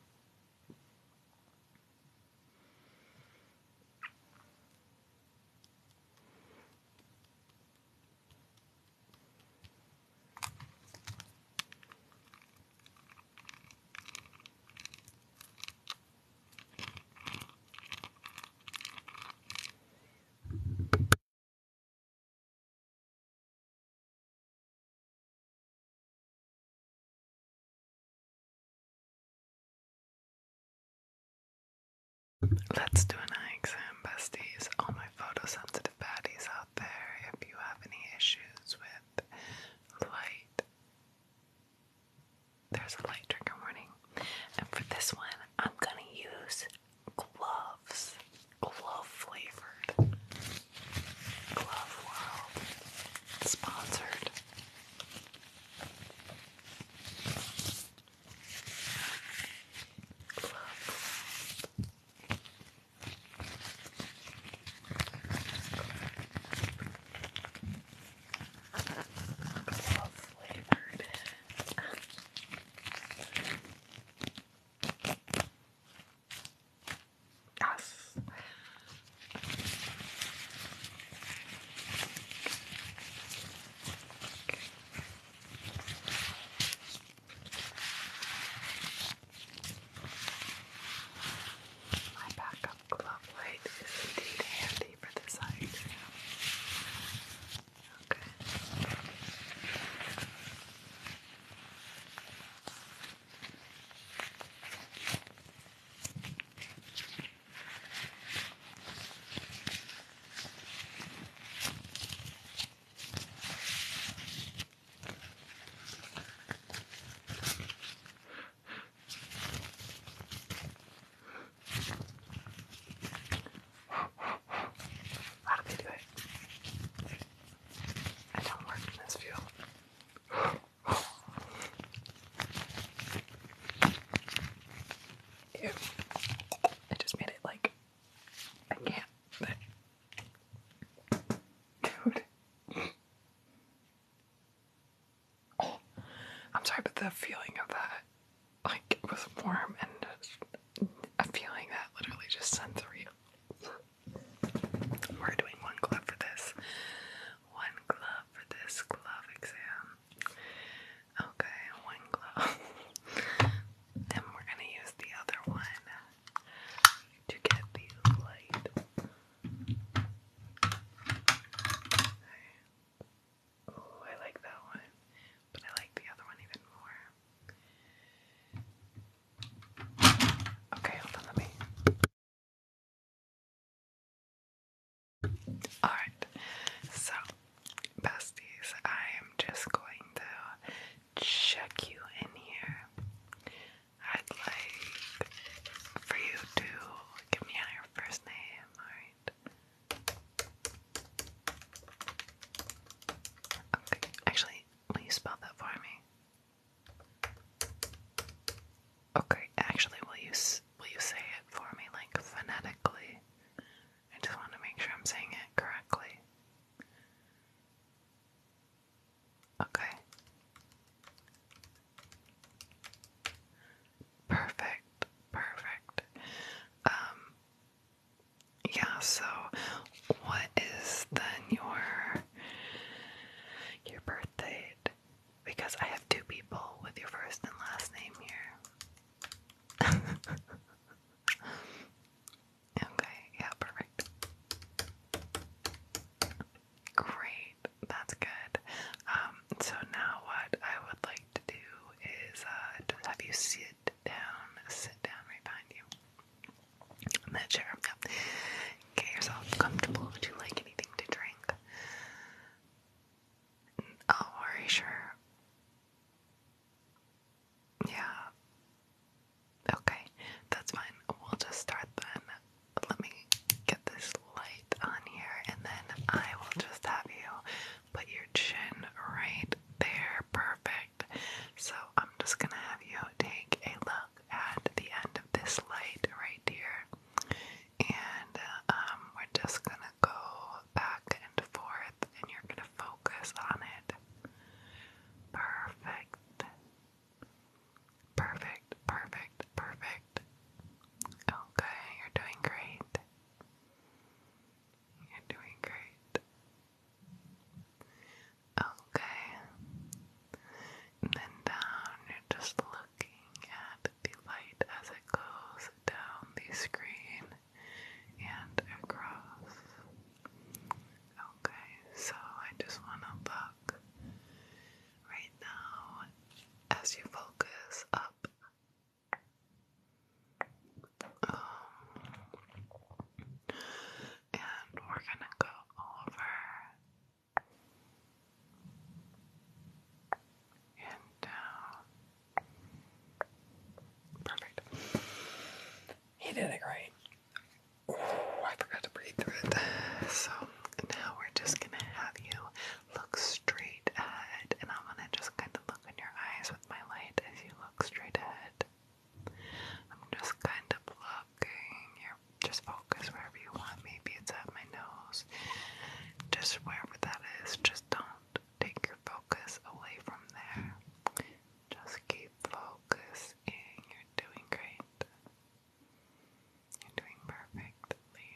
Let's do an eye exam, besties. All my photosensitive baddies out there, if you have any issues with light, there's a light trigger warning. And for this one, I'm gonna use gloves. Glove flavored. it, it just made it like, I can't, dude. Oh, I'm sorry, but the feeling of that, like, it was warm and a feeling that literally just sensory. We're doing one glove for this. One glove for this glove exam. Okay, one glove. Then we're gonna use the other one to get the light. Oh, I like that one, but I like the other one even more. Okay, hold on, let me. Alright, so, besties, I am just going to check you in here. I'd like for you to give me out your first name, alright? Okay, actually, will you spell that for me? Okay, actually, will you will you say it for me, like, phonetically? I just want to make sure I'm saying it correctly. Okay. Perfect, perfect. Um, yeah, so what is then your your birth date? Because I have two people with your first and last name here. Okay, yeah, perfect. Great, that's good. Um, so now what I would like to do is uh, just have you sit down, sit down right behind you. In that chair. Yep. Get yourself comfortable. Would you like anything to drink? Oh, are you sure? Yeah. Okay, that's fine. We'll just start then. Let me get this light on here, and then I will just have you put your chin right there. Perfect. So I'm just gonna have you take a look at the end of this light right here, and uh, um, we're just gonna go back and forth, and you're gonna focus on it. Perfect. Perfect, perfect, perfect. Okay, you're doing great. You're doing great. Okay. And then down, you're just looking at the light as it goes down the screen and across. Okay, so I just want to look right now as you focus up. Um, and we're gonna go over and down. Perfect. He did it right. Ooh, I forgot to breathe through it. So now we're just gonna have you look straight ahead, and I'm gonna just kind of look in your eyes with my light as you look straight ahead. I'm just kind of looking. You're just focus wherever you want. Maybe it's at my nose. Just wherever that is. Just don't take your focus away from there. Just keep focusing. You're doing great. You're doing perfectly.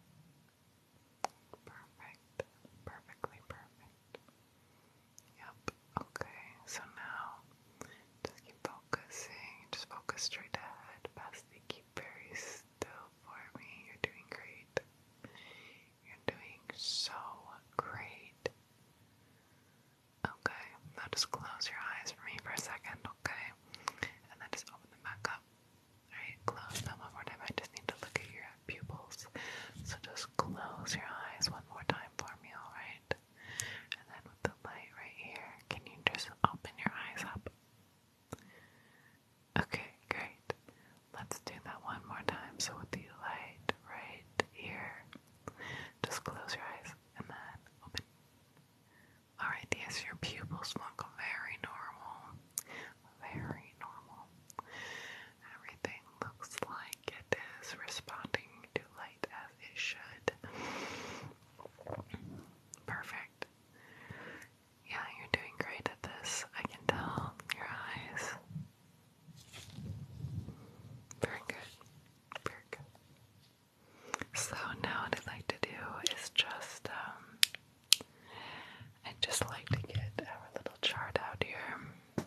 Perfect. Perfectly perfect. Yep. Okay. So now, just keep focusing. Just focus straight ahead. Bestie, keep very still for me. You're doing great. You're doing so great. Okay. Now just close your eyes for me for a second, okay? And then just open them back up. Alright, close them one more time. I just need to look at your pupils. So just close your eyes one more time for me, alright? And then with the light right here, can you just open your eyes up? Okay, great. Let's do that one more time. So with the light right here, just close your eyes and then open. Alright, yes, your pupils look very normal. Very normal. Everything looks like is responding to light as it should. Perfect. Yeah, you're doing great at this. I can tell your eyes. Very good. Very good. So now what I'd like to do is just, um, I'd just like to get our little chart out here.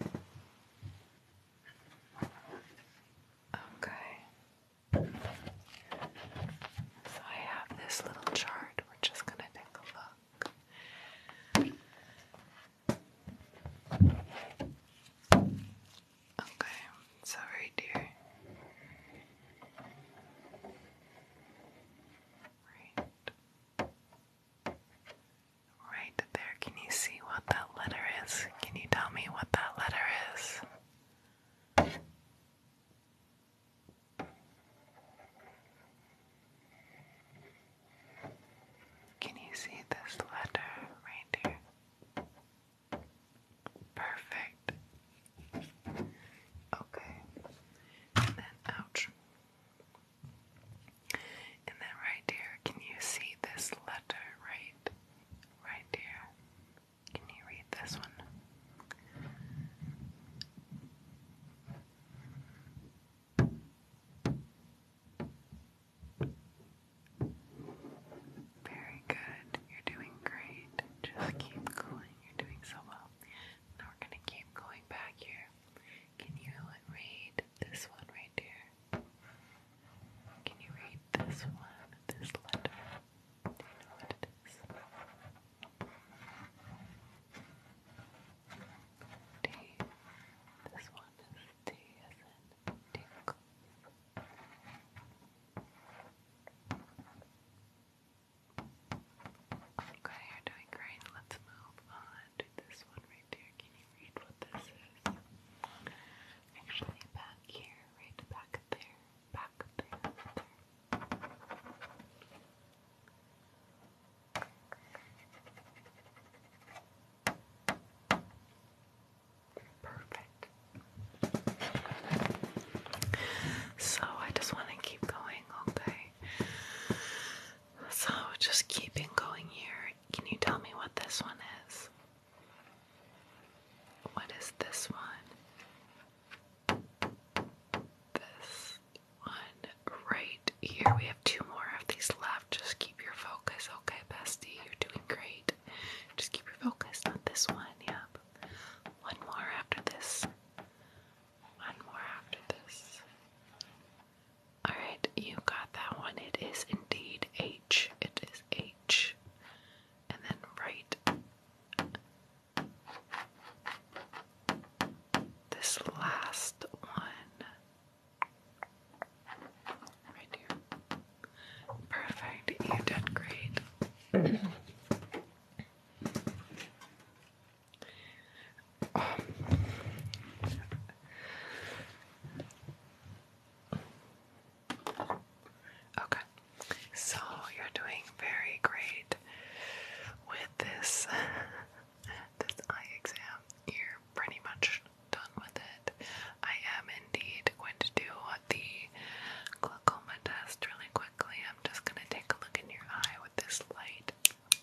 Okay. So I have this little chart. We're just going to take a look. Okay, so right here. Right. Right there. Can you see what that letter is? Can you tell me what that letter is? Can you see this letter right here? Perfect. Okay. And then, ouch. And then right here, can you see this letter right, right here? Can you read this one? Very good. You're doing great. Just keep going. You're doing so well. Now we're going to keep going back here. Can you read this one right here? Can you read this one? This letter? Do you know what it is? T. This one is T as in tinkle. Okay, you're doing great. Let's move on to this one right here. Can you read what this is? Actually, back here, right back there, back there, there. Perfect. So I just want to keep going, okay? So just keeping going here. Can you tell me what this one is? What is this one? This one right here. We have two more of these left. Just keep your focus, okay, bestie? You're doing great. Just keep your focus on this one. Yep. One more after this. One more after this. Alright, you got that one. It is indeed H. It is H. And then right. This last one. Right here. Perfect. You did great. Okay, so you're doing very great with this this eye exam. You're pretty much done with it. I am indeed going to do the glaucoma test really quickly. I'm just going to take a look in your eye with this light.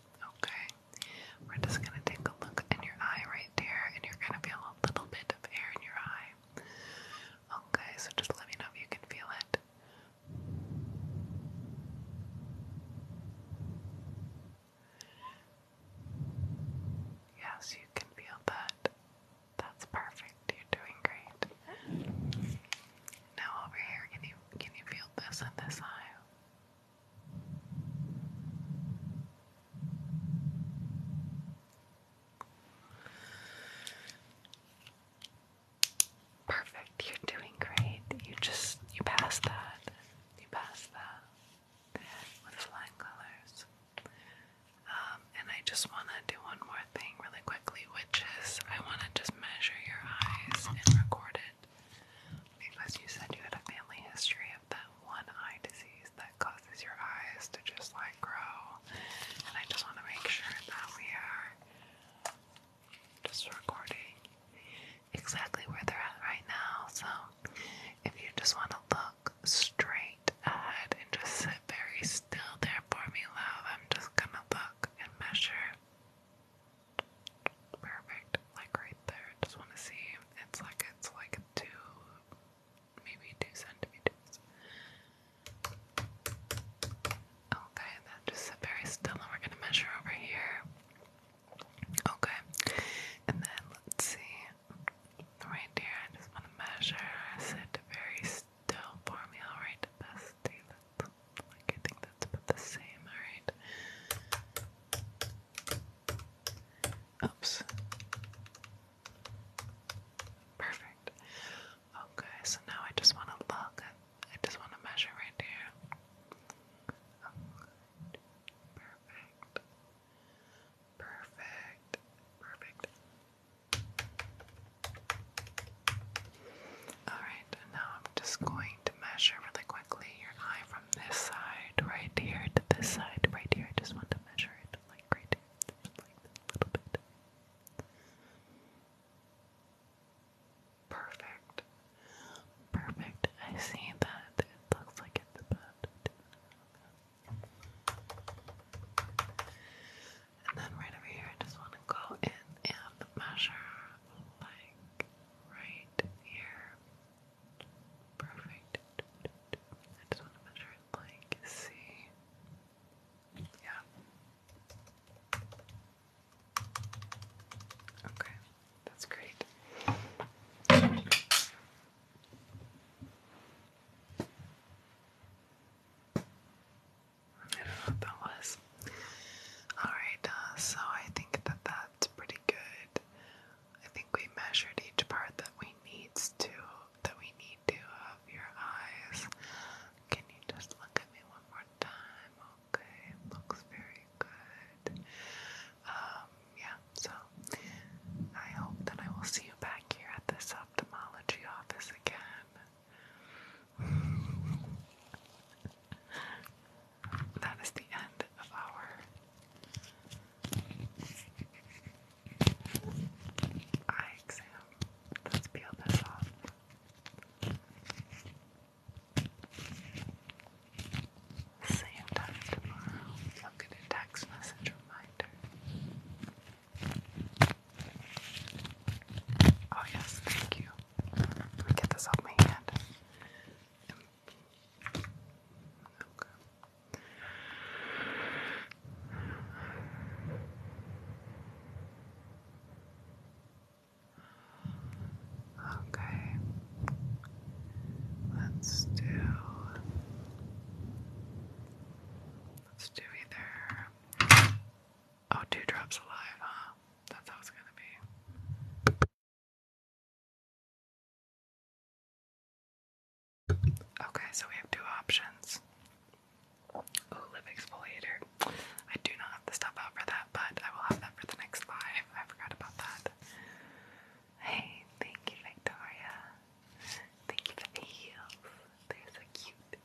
Okay, so we have two options. Oh, lip exfoliator. I do not have the stuff out for that, but I will have that for the next live. I forgot about that. Hey, thank you, Victoria. Thank you for the heels. They're so cute.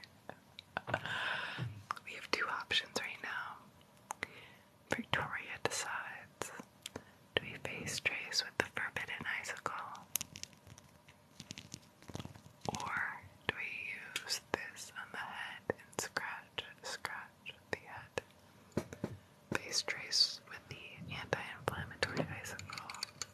We have two options right now. Victoria decides, do we face trace with the forbidden icicle? Or do we use this on the head and scratch, scratch the head? Face trace with the anti-inflammatory icicle.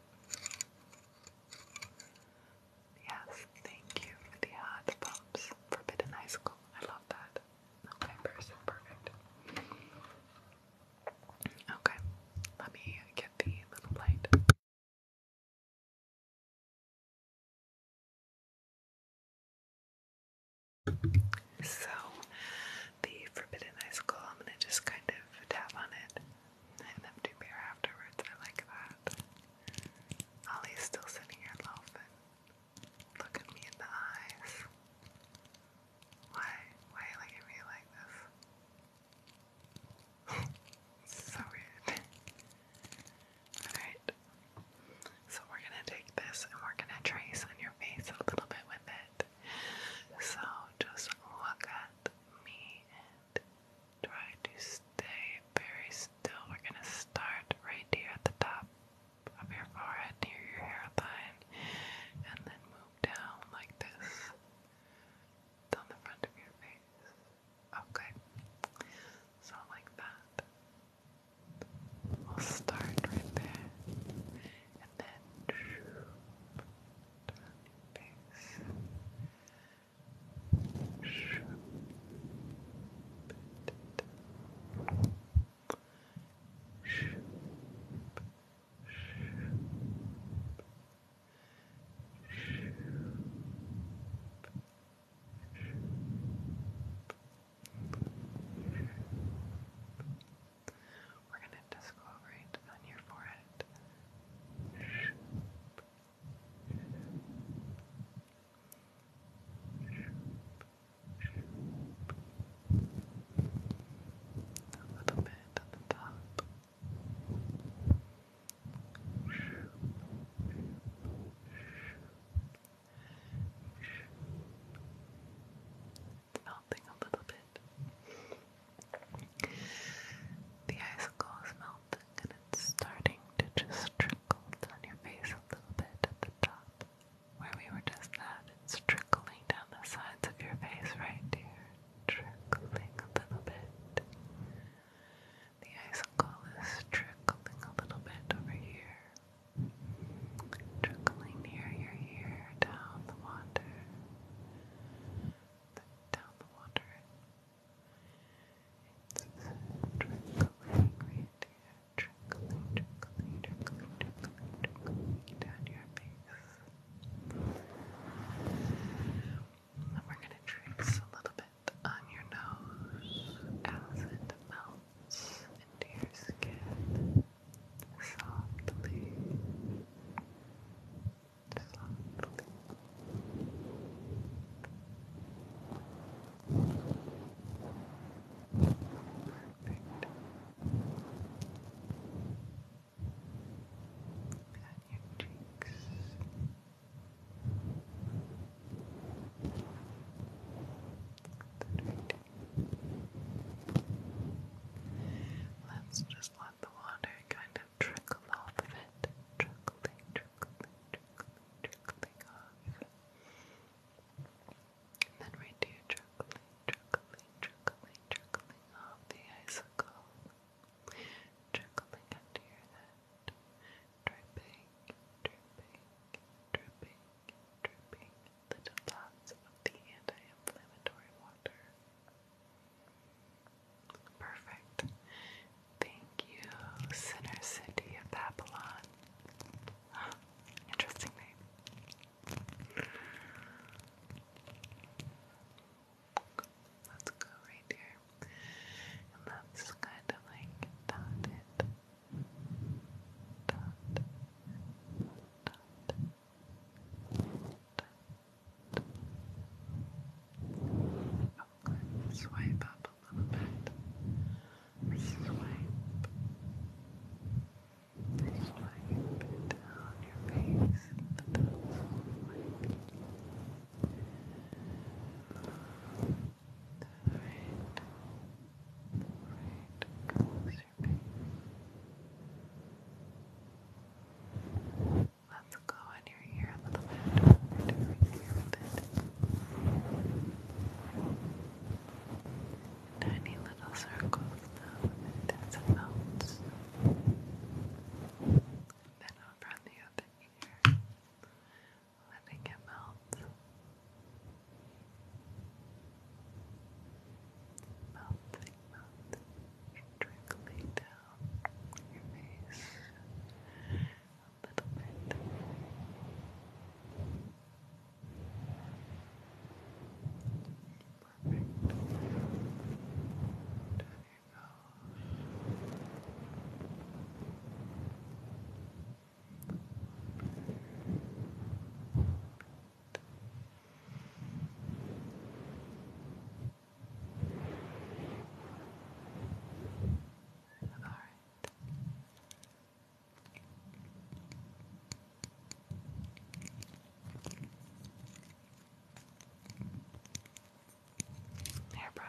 Yes, thank you for the hot bumps. Forbidden icicle. I love that. Okay, person, perfect. Okay, let me get the little light. So, the forbidden icicle, I'm gonna just kind of tap on it and then do beer afterwards. I like that. Ollie's still sitting here laughing. Look at me in the eyes. Why? Why are you looking at me like this? So weird. Alright. So we're gonna take this and we're gonna trace on your face a little bit with it. So just look at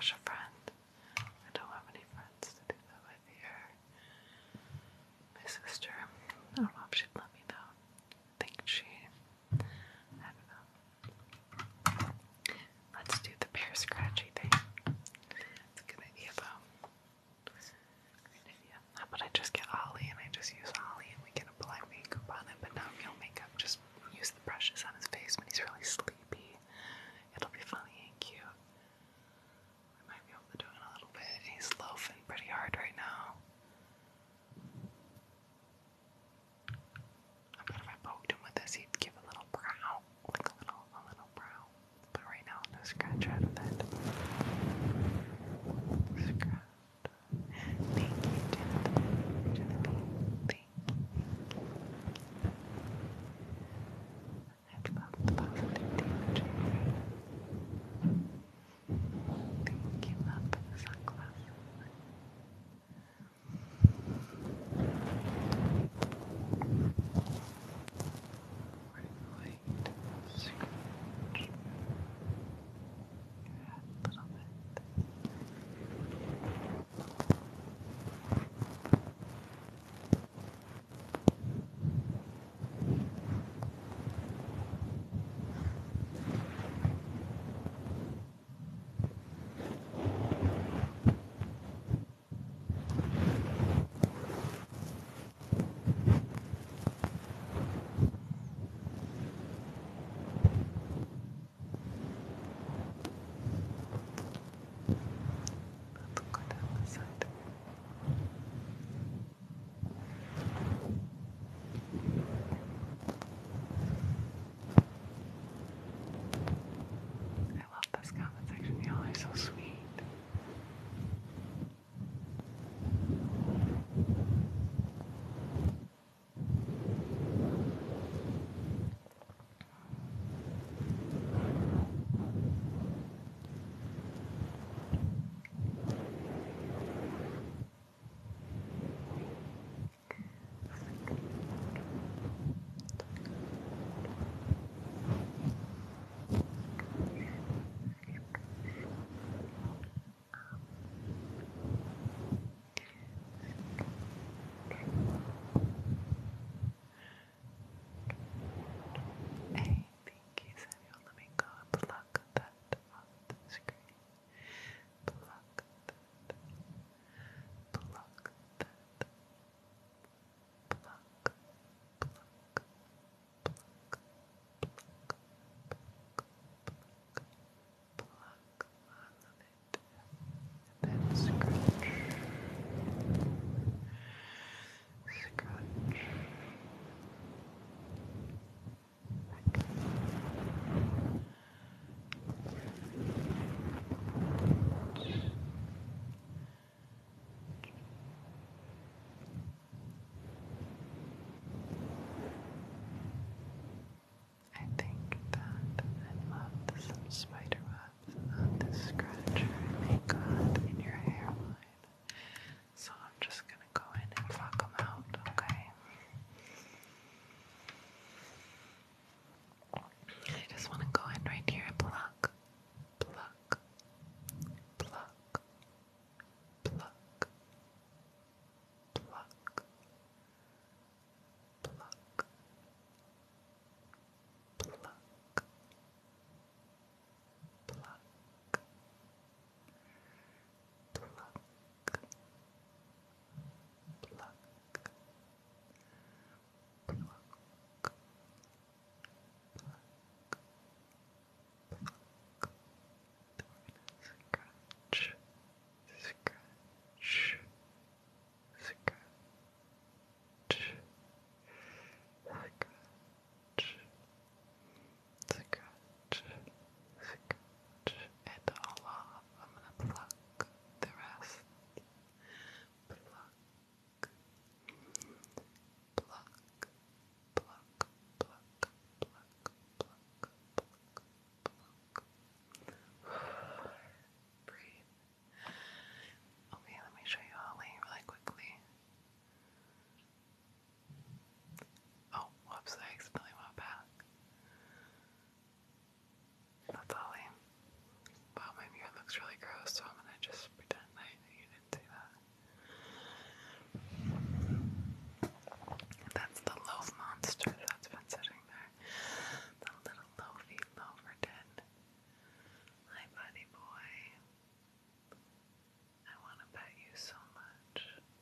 brush a friend. I don't have any friends to do that with here. My sister, I don't know if she'd let me know. I think she, I don't know. Let's do the bear scratchy thing. It's a good idea though. Great idea. How about I just get Ollie and I just use Ollie and we can apply makeup on him, but not real makeup, just use the brushes on his face when he's really sleepy. It'll be funny and cute. We might be able to do it in a little bit. He's loafing pretty hard right now. I bet if I poked him with this, he'd give a little brow. Like a little, a little brow. But right now, I'm gonna scratch out of it. so I'm gonna just pretend like you didn't see that. That's the loaf monster that's been sitting there. The little loafy loaferton. Hi, buddy boy. I want to pet you so much.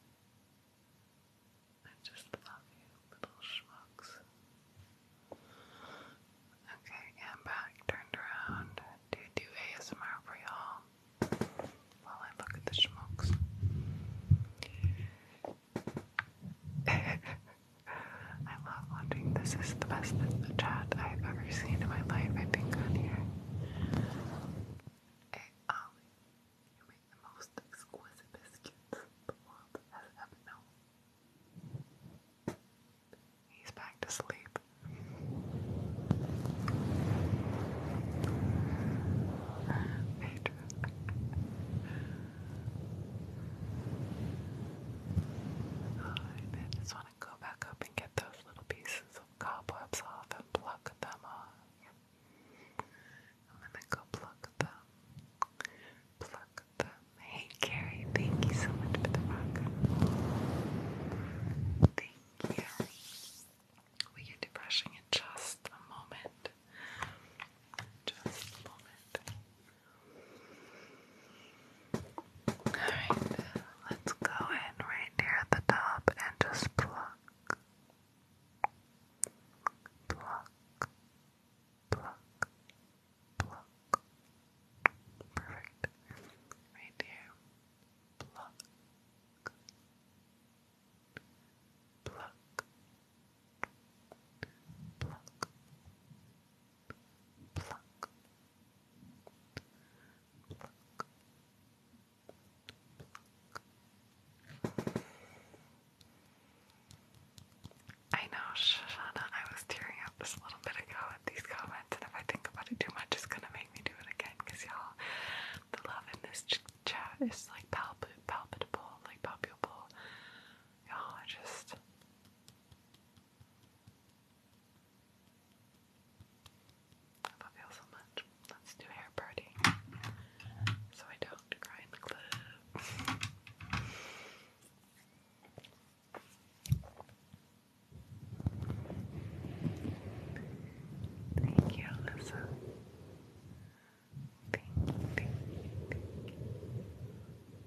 I just love you, little schmucks. Okay, and back, turned around. Do do A S M R for y'all while I look at the schmucks. I love watching. This is the best chat I've ever seen in my life, I think, on here. Hey, Ollie, you make the most exquisite biscuits the world has ever known. He's back to sleep. Pedro. Oh, I just want to go back up and get those little pieces of cobwebs off and pluck them off. I'm gonna go pluck them. Pluck them. Hey, Carrie, thank you so much for the rock. Thank you. We get to brushing in just a moment. Just a moment. Alright, let's go in right here at the top and just pluck. Pluck. Pluck. Pluck. Perfect. Right here. Pluck. Pluck. Pluck. Pluck. I know, Shoshana, I was tearing up just a little bit ago at these comments, and if I think about it too much, it's gonna make me do it again, because y'all, the love in this ch chat is like palp palpable, like palpable. Y'all are just... I love y'all so much. Let's do hair party, so I don't cry in the club. Thank you, Alyssa. Thank you, thank you, thank you.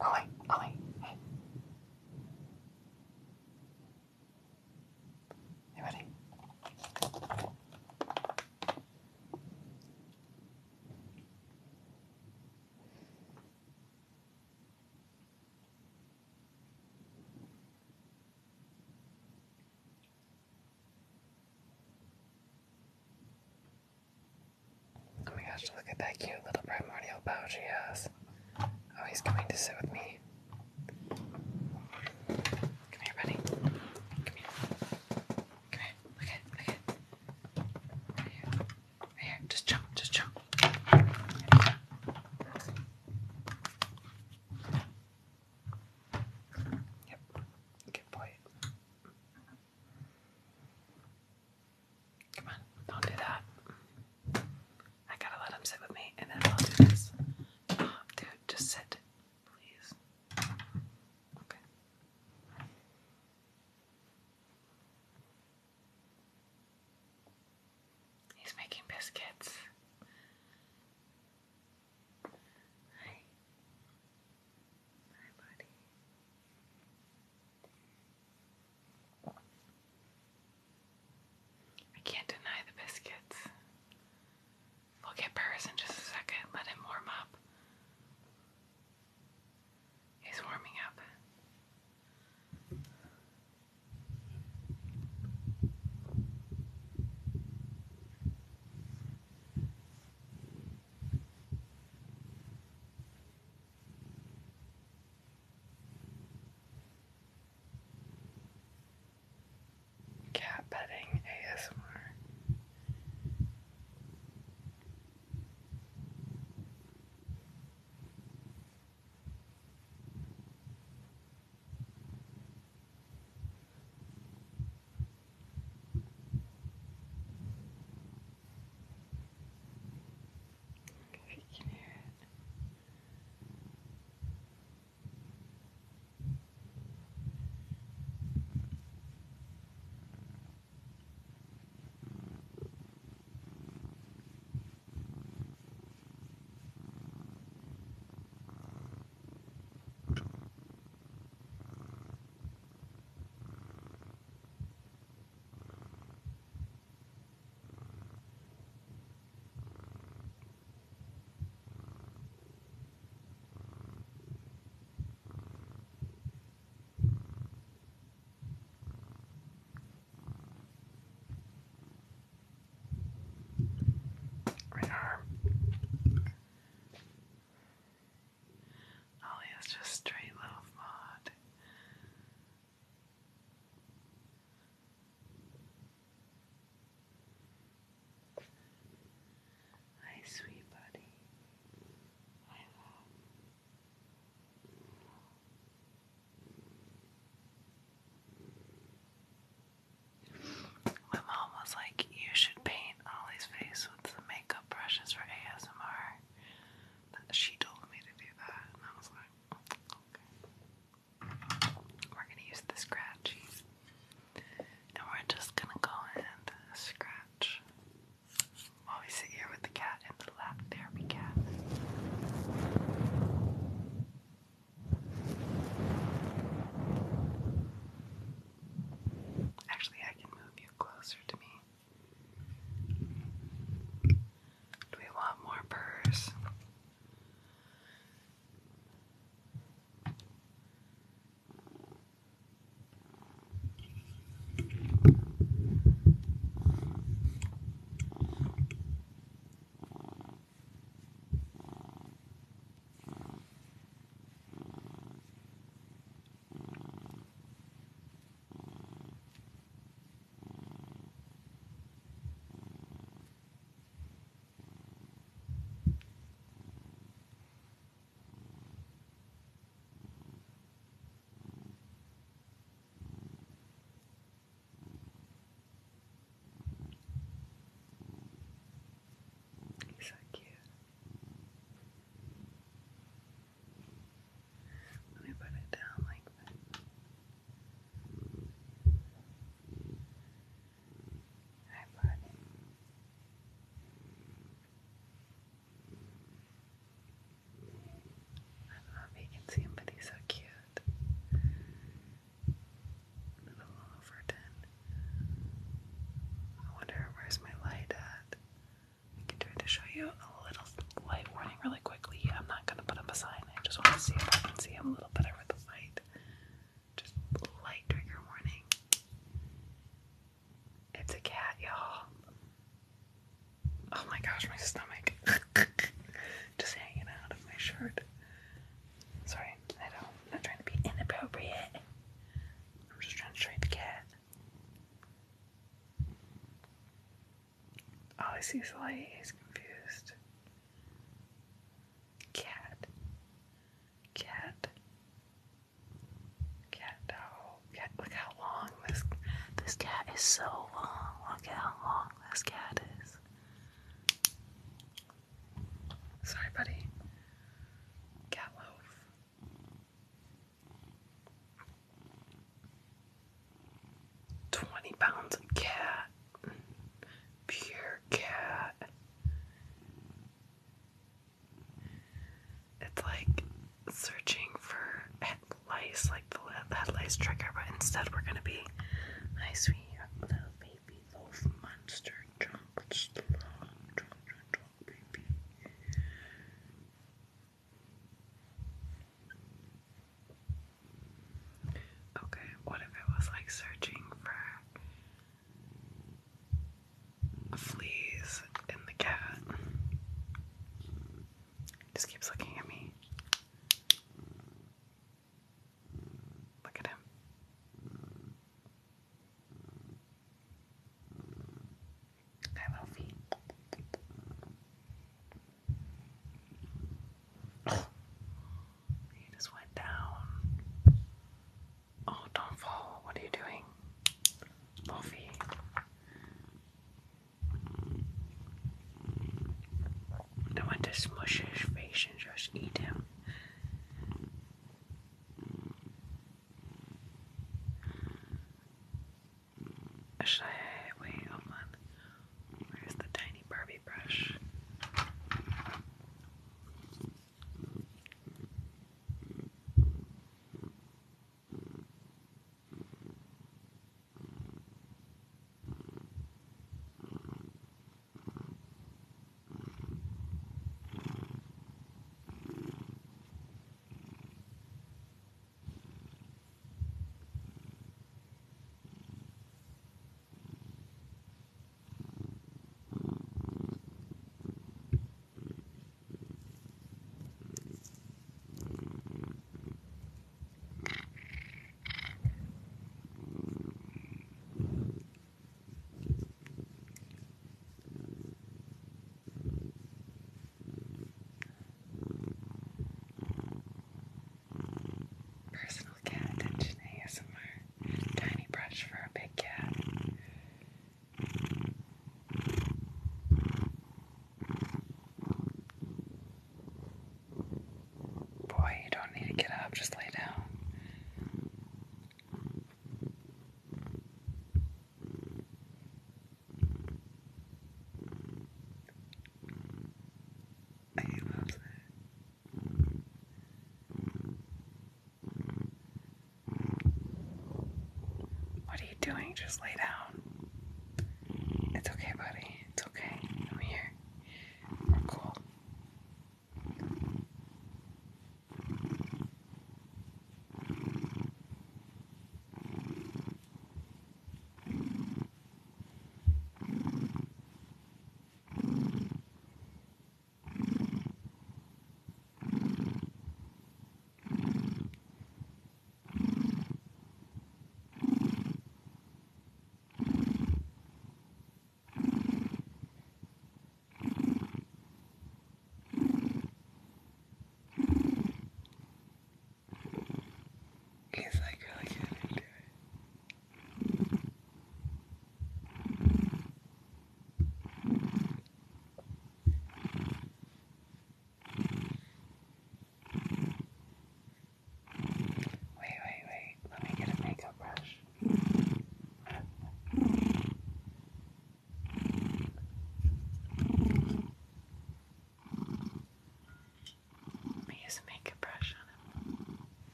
Ollie, Ollie, hey. You ready? Oh my gosh, look at that cute little primordial pouch he has. Oh, he's coming to sit with me. Come here, buddy. Come here. Come here. Look at, look at. Right here. Right here. Just jump, just jump. Yep. Good boy. Come on, don't do that. I gotta let him sit with me, and then I'll do this. Oh, dude, just sit, please. Okay. He's making biscuits. Hi. Hi, buddy. I can't deny the biscuits. We'll get Paris in just a second. Let him warm up. He's warming up. Cat petting A S M R. If you can hear it. Right arm. Ollie is just straight love mod. Hi, sweet buddy. I love. My mom was like, you should paint Ollie's face with the makeup brushes for A S M R. She told me to do that, and I was like, okay. I'm a little better with the light. Just light trigger warning. It's a cat, y'all. Oh my gosh, my stomach. Just hanging out of my shirt. Sorry, I don't, I'm not trying to be inappropriate. I'm just trying to show you the cat. All I see is the light. He's confused. Cat. Cat. Cat. Oh, cat. Look how long this this cat is. So long. Look at how long this cat is. Sorry, buddy. Cat loaf. Twenty pounds of cat. Pure cat. It's like searching for head lice, like the head lice trigger, but instead we're gonna be, hi sweet little baby loaf monster, jump slow, jump, jump, jump, baby. Okay, what if it was like searching for fleas in the cat? Just keeps looking at me. Look at him. Hi, little feet. He just went down. Oh, don't fall. What are you doing? Wolfie. I want to smush his face and just eat him. Should I wait? Hold on. Where's the tiny Barbie brush? Personal cat attention A S M R. Tiny brush for a big cat. Boy, you don't need to get up, just lay down. He loves it. What are you doing? Just lay down. It's okay, buddy. It's okay. I'm here. We're cool.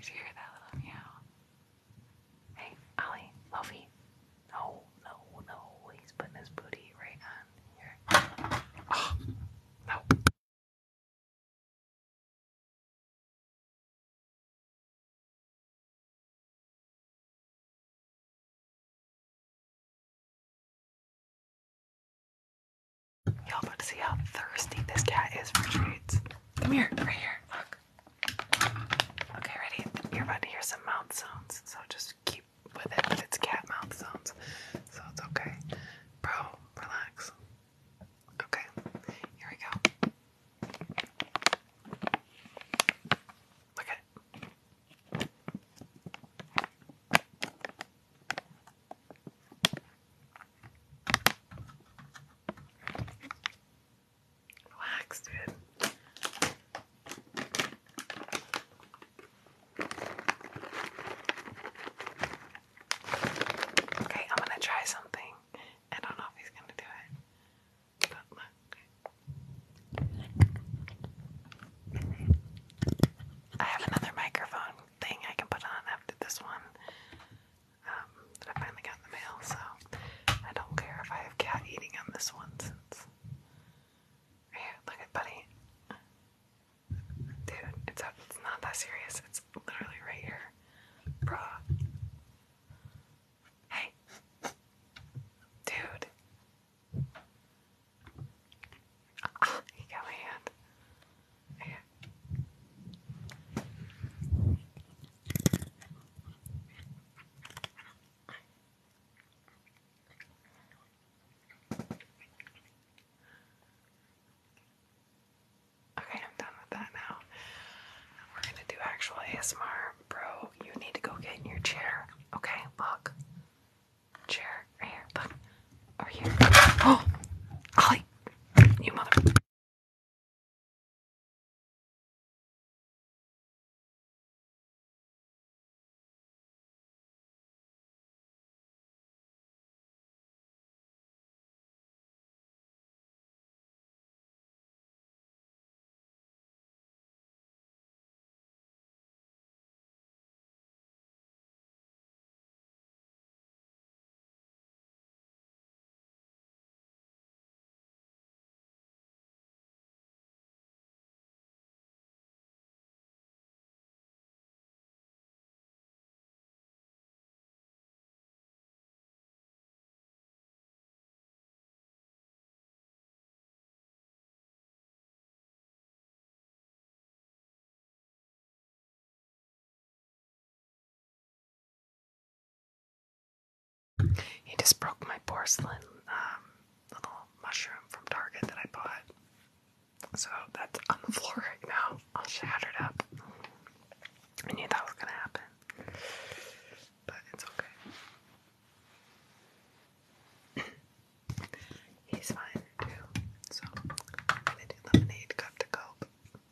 Did you hear that little meow? Hey, Ollie, Lofi. No, no, no. He's putting his booty right on here. Oh, no. Y'all about to see how thirsty this cat is for treats. Come here, right here. Look. Okay, ready? You're about to hear some mouth sounds, so just keep with it, but it's cat mouth sounds, so it's okay. Bro, relax. Okay, here we go. Look at it. Relax, dude. Okay, I'm gonna try something. I don't know if he's gonna do it. But look. I have another microphone thing I can put on after this one. Um, that I finally got in the mail, so I don't care if I have cat eating on this one since. Here, look at Buddy. Dude, it's a, it's not that serious. It's literally right here. Bruh. Hey. Dude. Ah, he got my hand. Here. Okay, I'm done with that now. We're gonna do actual A S M R. Bro, you need to go get in your chair. Okay, look. Chair, right here. Look. Over here. Oh! Ollie! You mother... He just broke my porcelain um, little mushroom from Target that I bought. So that's on the floor right now, all shattered up. I knew that was gonna happen, but it's okay. He's fine too. So I'm gonna do lemonade cup to cope.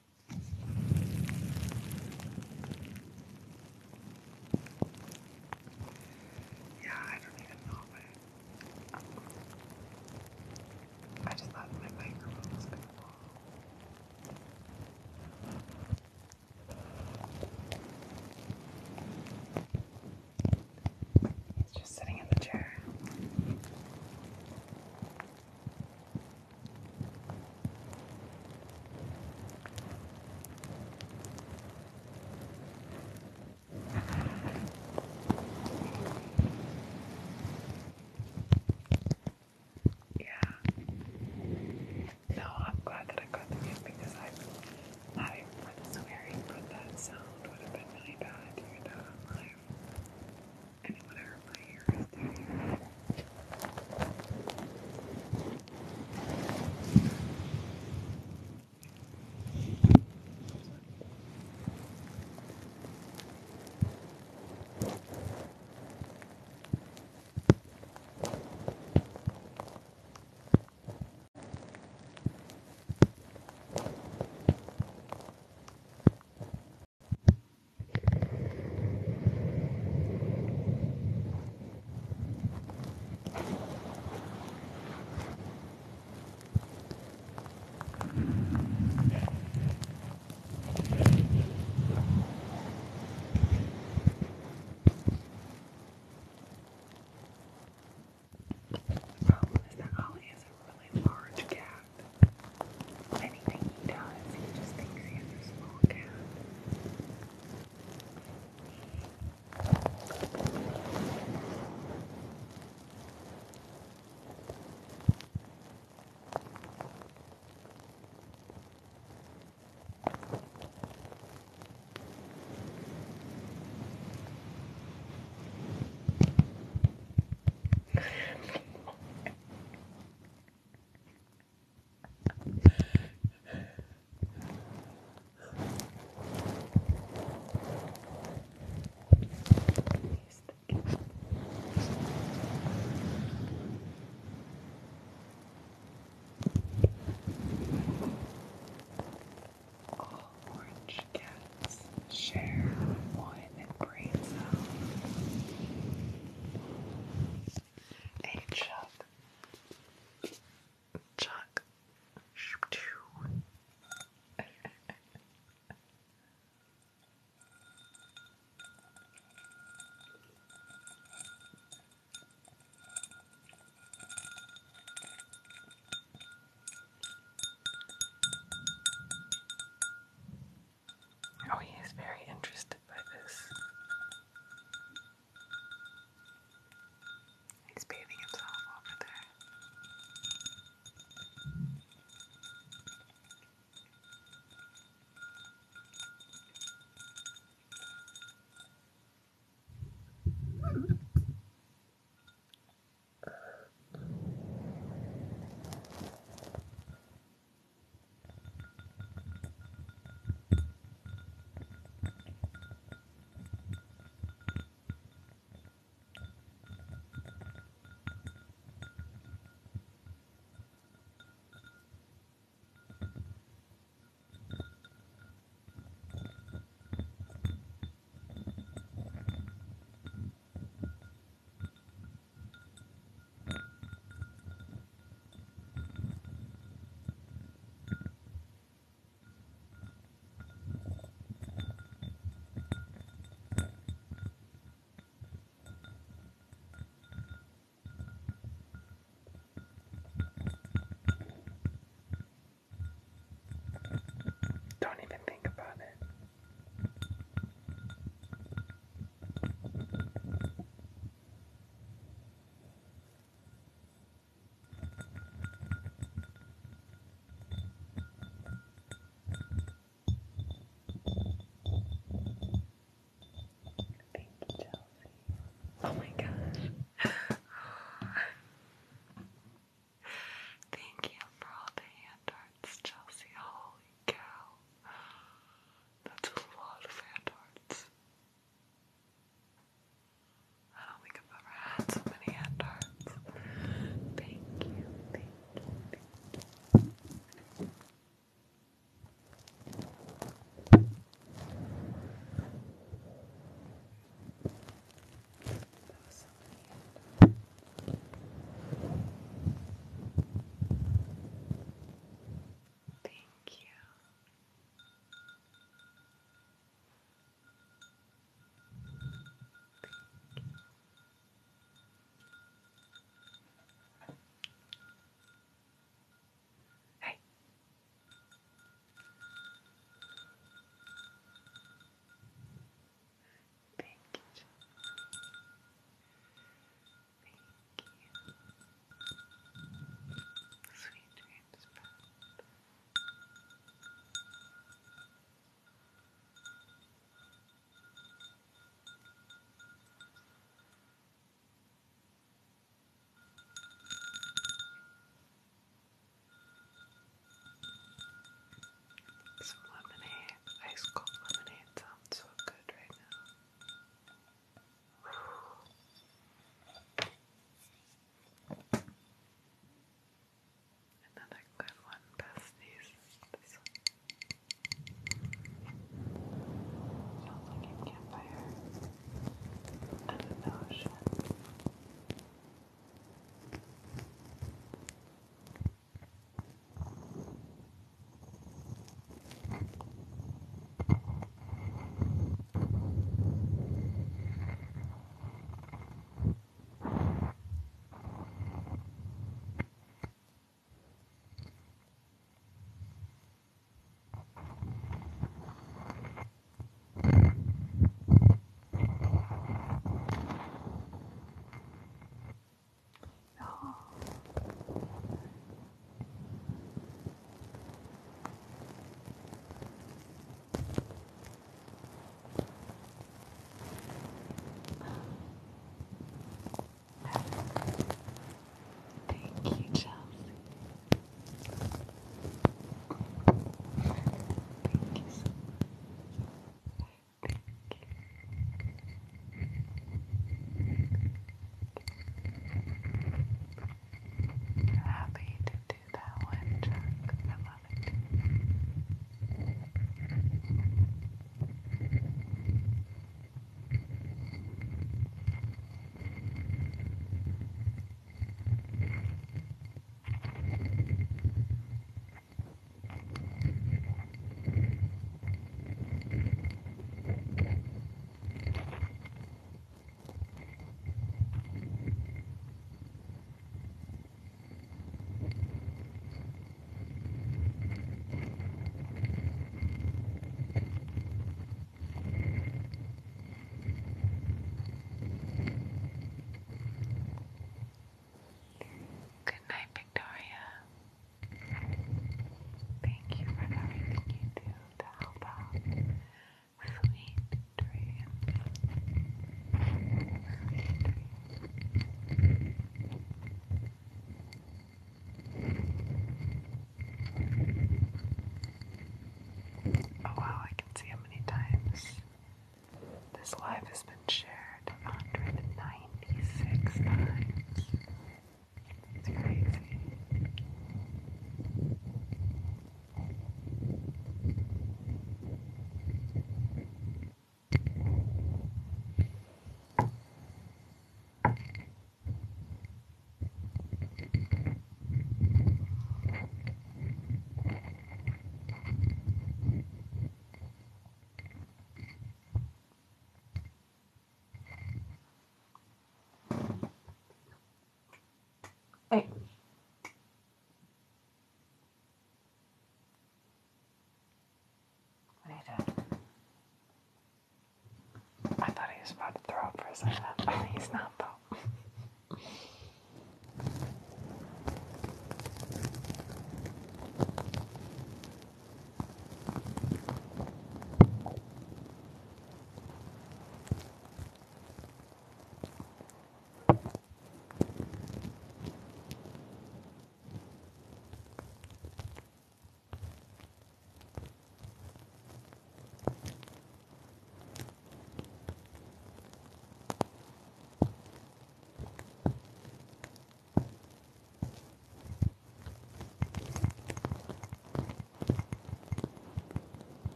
Yeah, I don't even know if I. I just thought my microphone was gonna fall. had so many hand hearts. Thank you, thank you. That was so many hand hearts. Thank you. Hey. Thank you. Thank you. Sweet dreams, bro. Some lemonade, ice cold lemonade sounds so good right now. Another good one, besties. This one. Sounds like a campfire and an ocean. Oh. Thank you, Chelsea. Thank you so much. Thank you. I'm happy to do that one, Chuck. I love it. Good night, Victoria. Thank you for everything you do to help out. Sweet dreams. Sweet dreams. Oh wow, I can see how many times this live has been shared. one hundred ninety-six times. It's crazy. Hey. What are you doing? I thought he was about to throw up for a second. He's not though.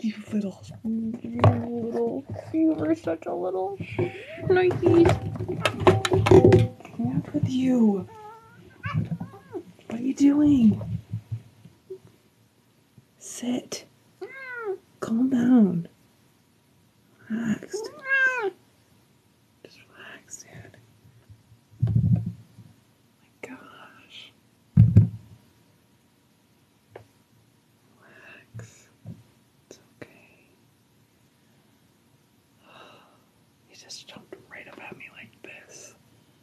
You little, you little, you were such a little Nike. What's wrong with you? What are you doing? Sit. Calm down. Relax. Just relax, dude. Oh my gosh. Relax. It's okay. He just jumped right up at me like this.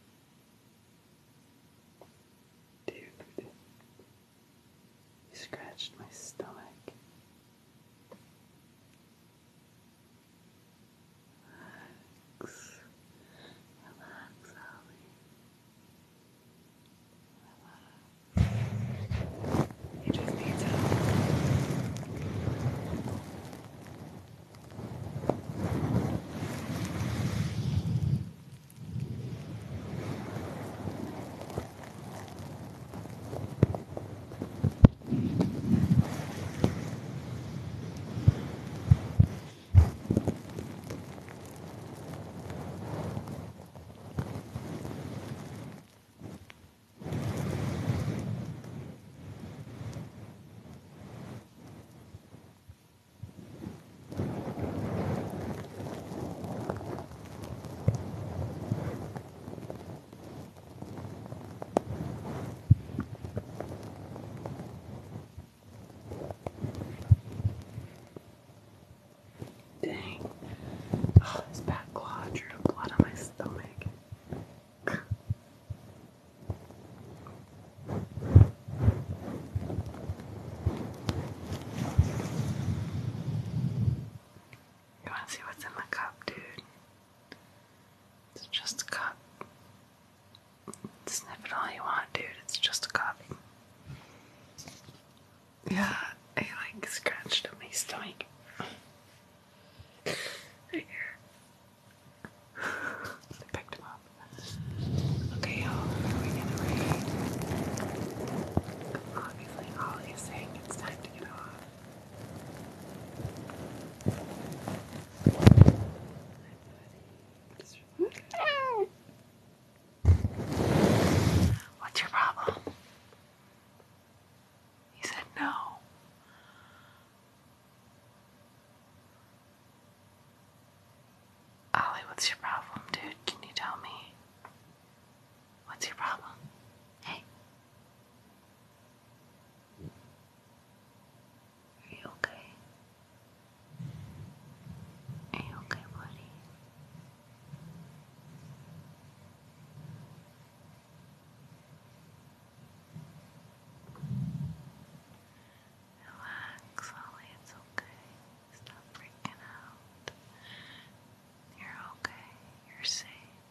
Dude. He scratched my stomach. Relax. Relax, Ollie. Relax. He just needs help. Dang. Oh, this bad claw drew blood on my stomach. You wanna see what's in the cup, dude? It's just a cup. Sniff it all you want, dude. It's just a cup. Yeah, I like scratched up my stomach. Right here. I picked him up. Okay, y'all, are we gonna read? Obviously, Ollie is saying it's time to get off. What's your problem? He said no. Ollie, what's your problem, dude? Can you tell me? What's your problem? Hey. Are you okay? Are you okay, buddy? Relax, Ollie, it's okay. Stop freaking out. You're okay. You're safe.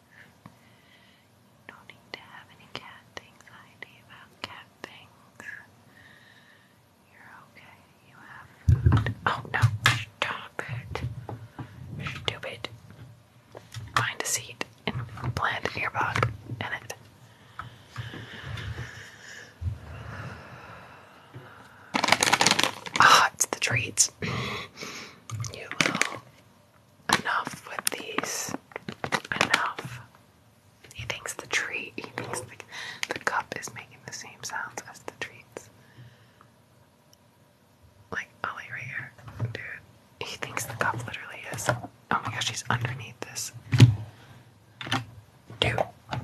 You don't need to have any cat anxiety about cat things. You're okay. You have food. Oh no, stop it. Stupid. Find a seat and plant an earbud in it. Ah, it's the treats. You will. Enough with these. Enough. He thinks the treat, he thinks the, the cup is making the same sounds as the treats. Like, Ollie right here. Dude, he thinks the cup literally is. Oh my gosh, he's underneath this. Dude.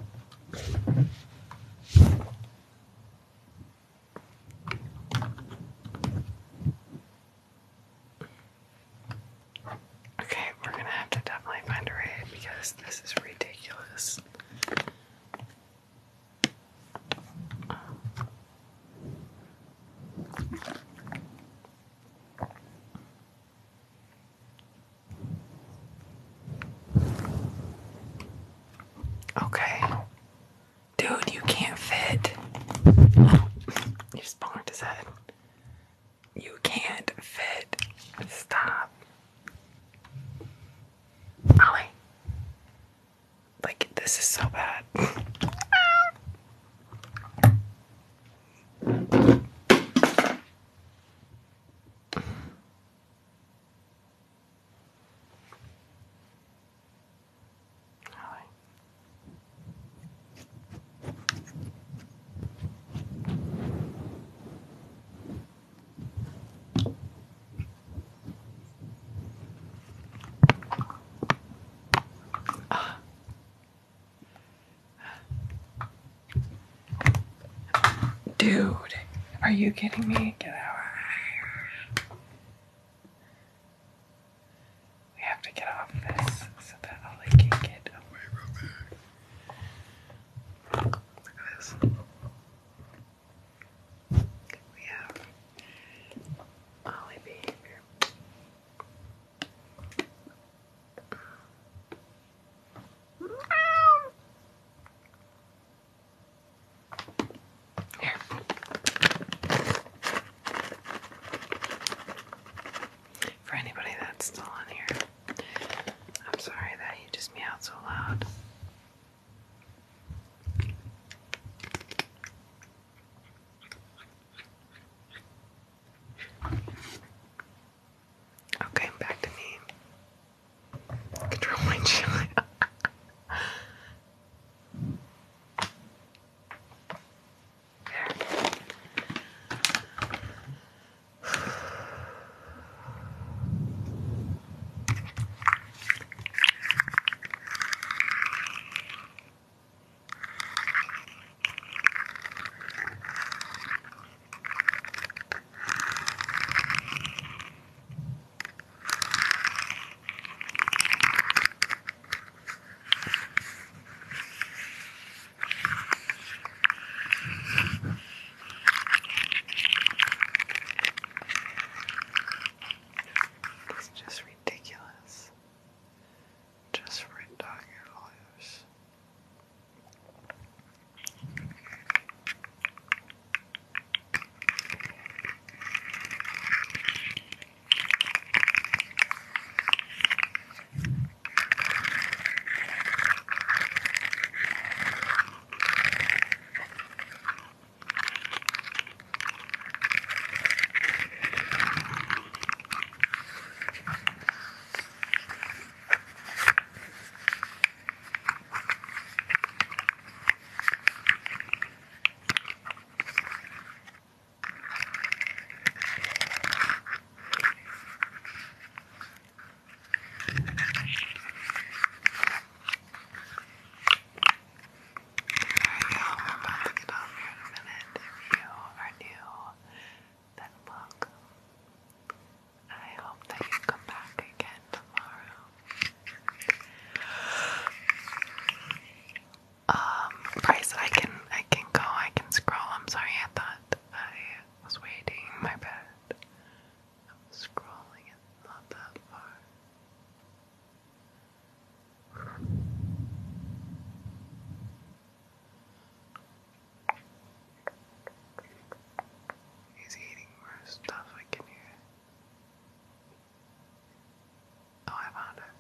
Okay, we're gonna have to definitely find a raid because this is ridiculous. Okay. Dude, you can't fit. You just bonked his head. You can't fit. Stop. Ollie. Like, this is so bad. you kidding me? Get out. We have to get off this so that Ollie can get away from it. Look at this. We have Ollie behavior. Here. For anybody that's still on here, I'm sorry that he just meowed so loud. Okay, back to me. Control my chili. It's just ridiculous. Just for dog ear lawyers. Stuff I can hear. Oh, I found it.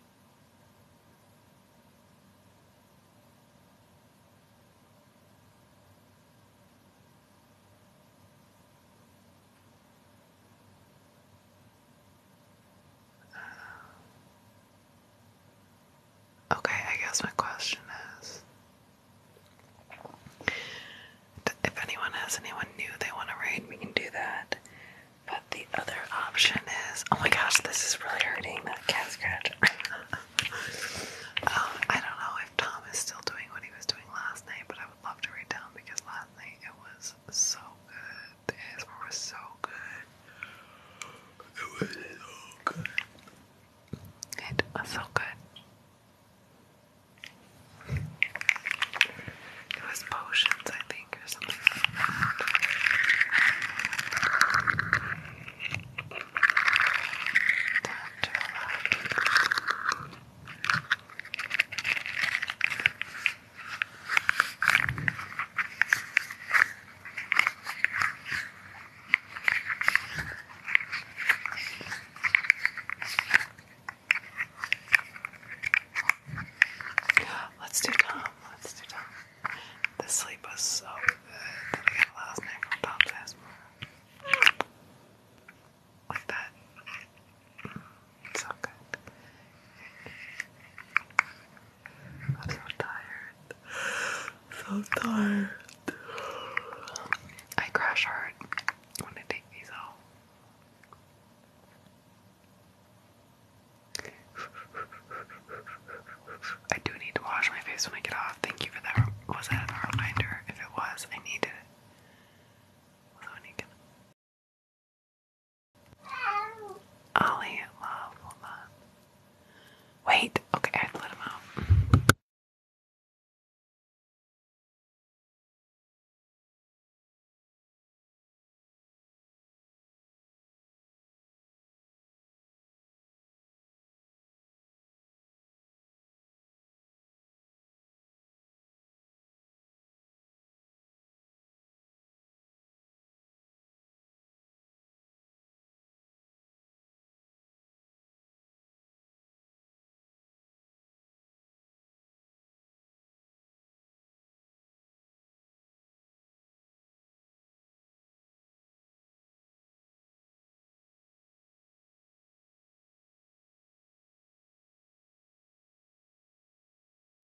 Okay, I guess my question is, if anyone has anyone new they want to raid, we can do that. But the other option is, oh my gosh, this is really hurting, that cat scratch. um, I don't know if Tom is still doing what he was doing last night, but I would love to raid Tom because last night it was so good. The A S M R was so good. It was so good. It was so good. It was potions, I think, or something like that.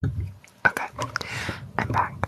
Okay, I'm back.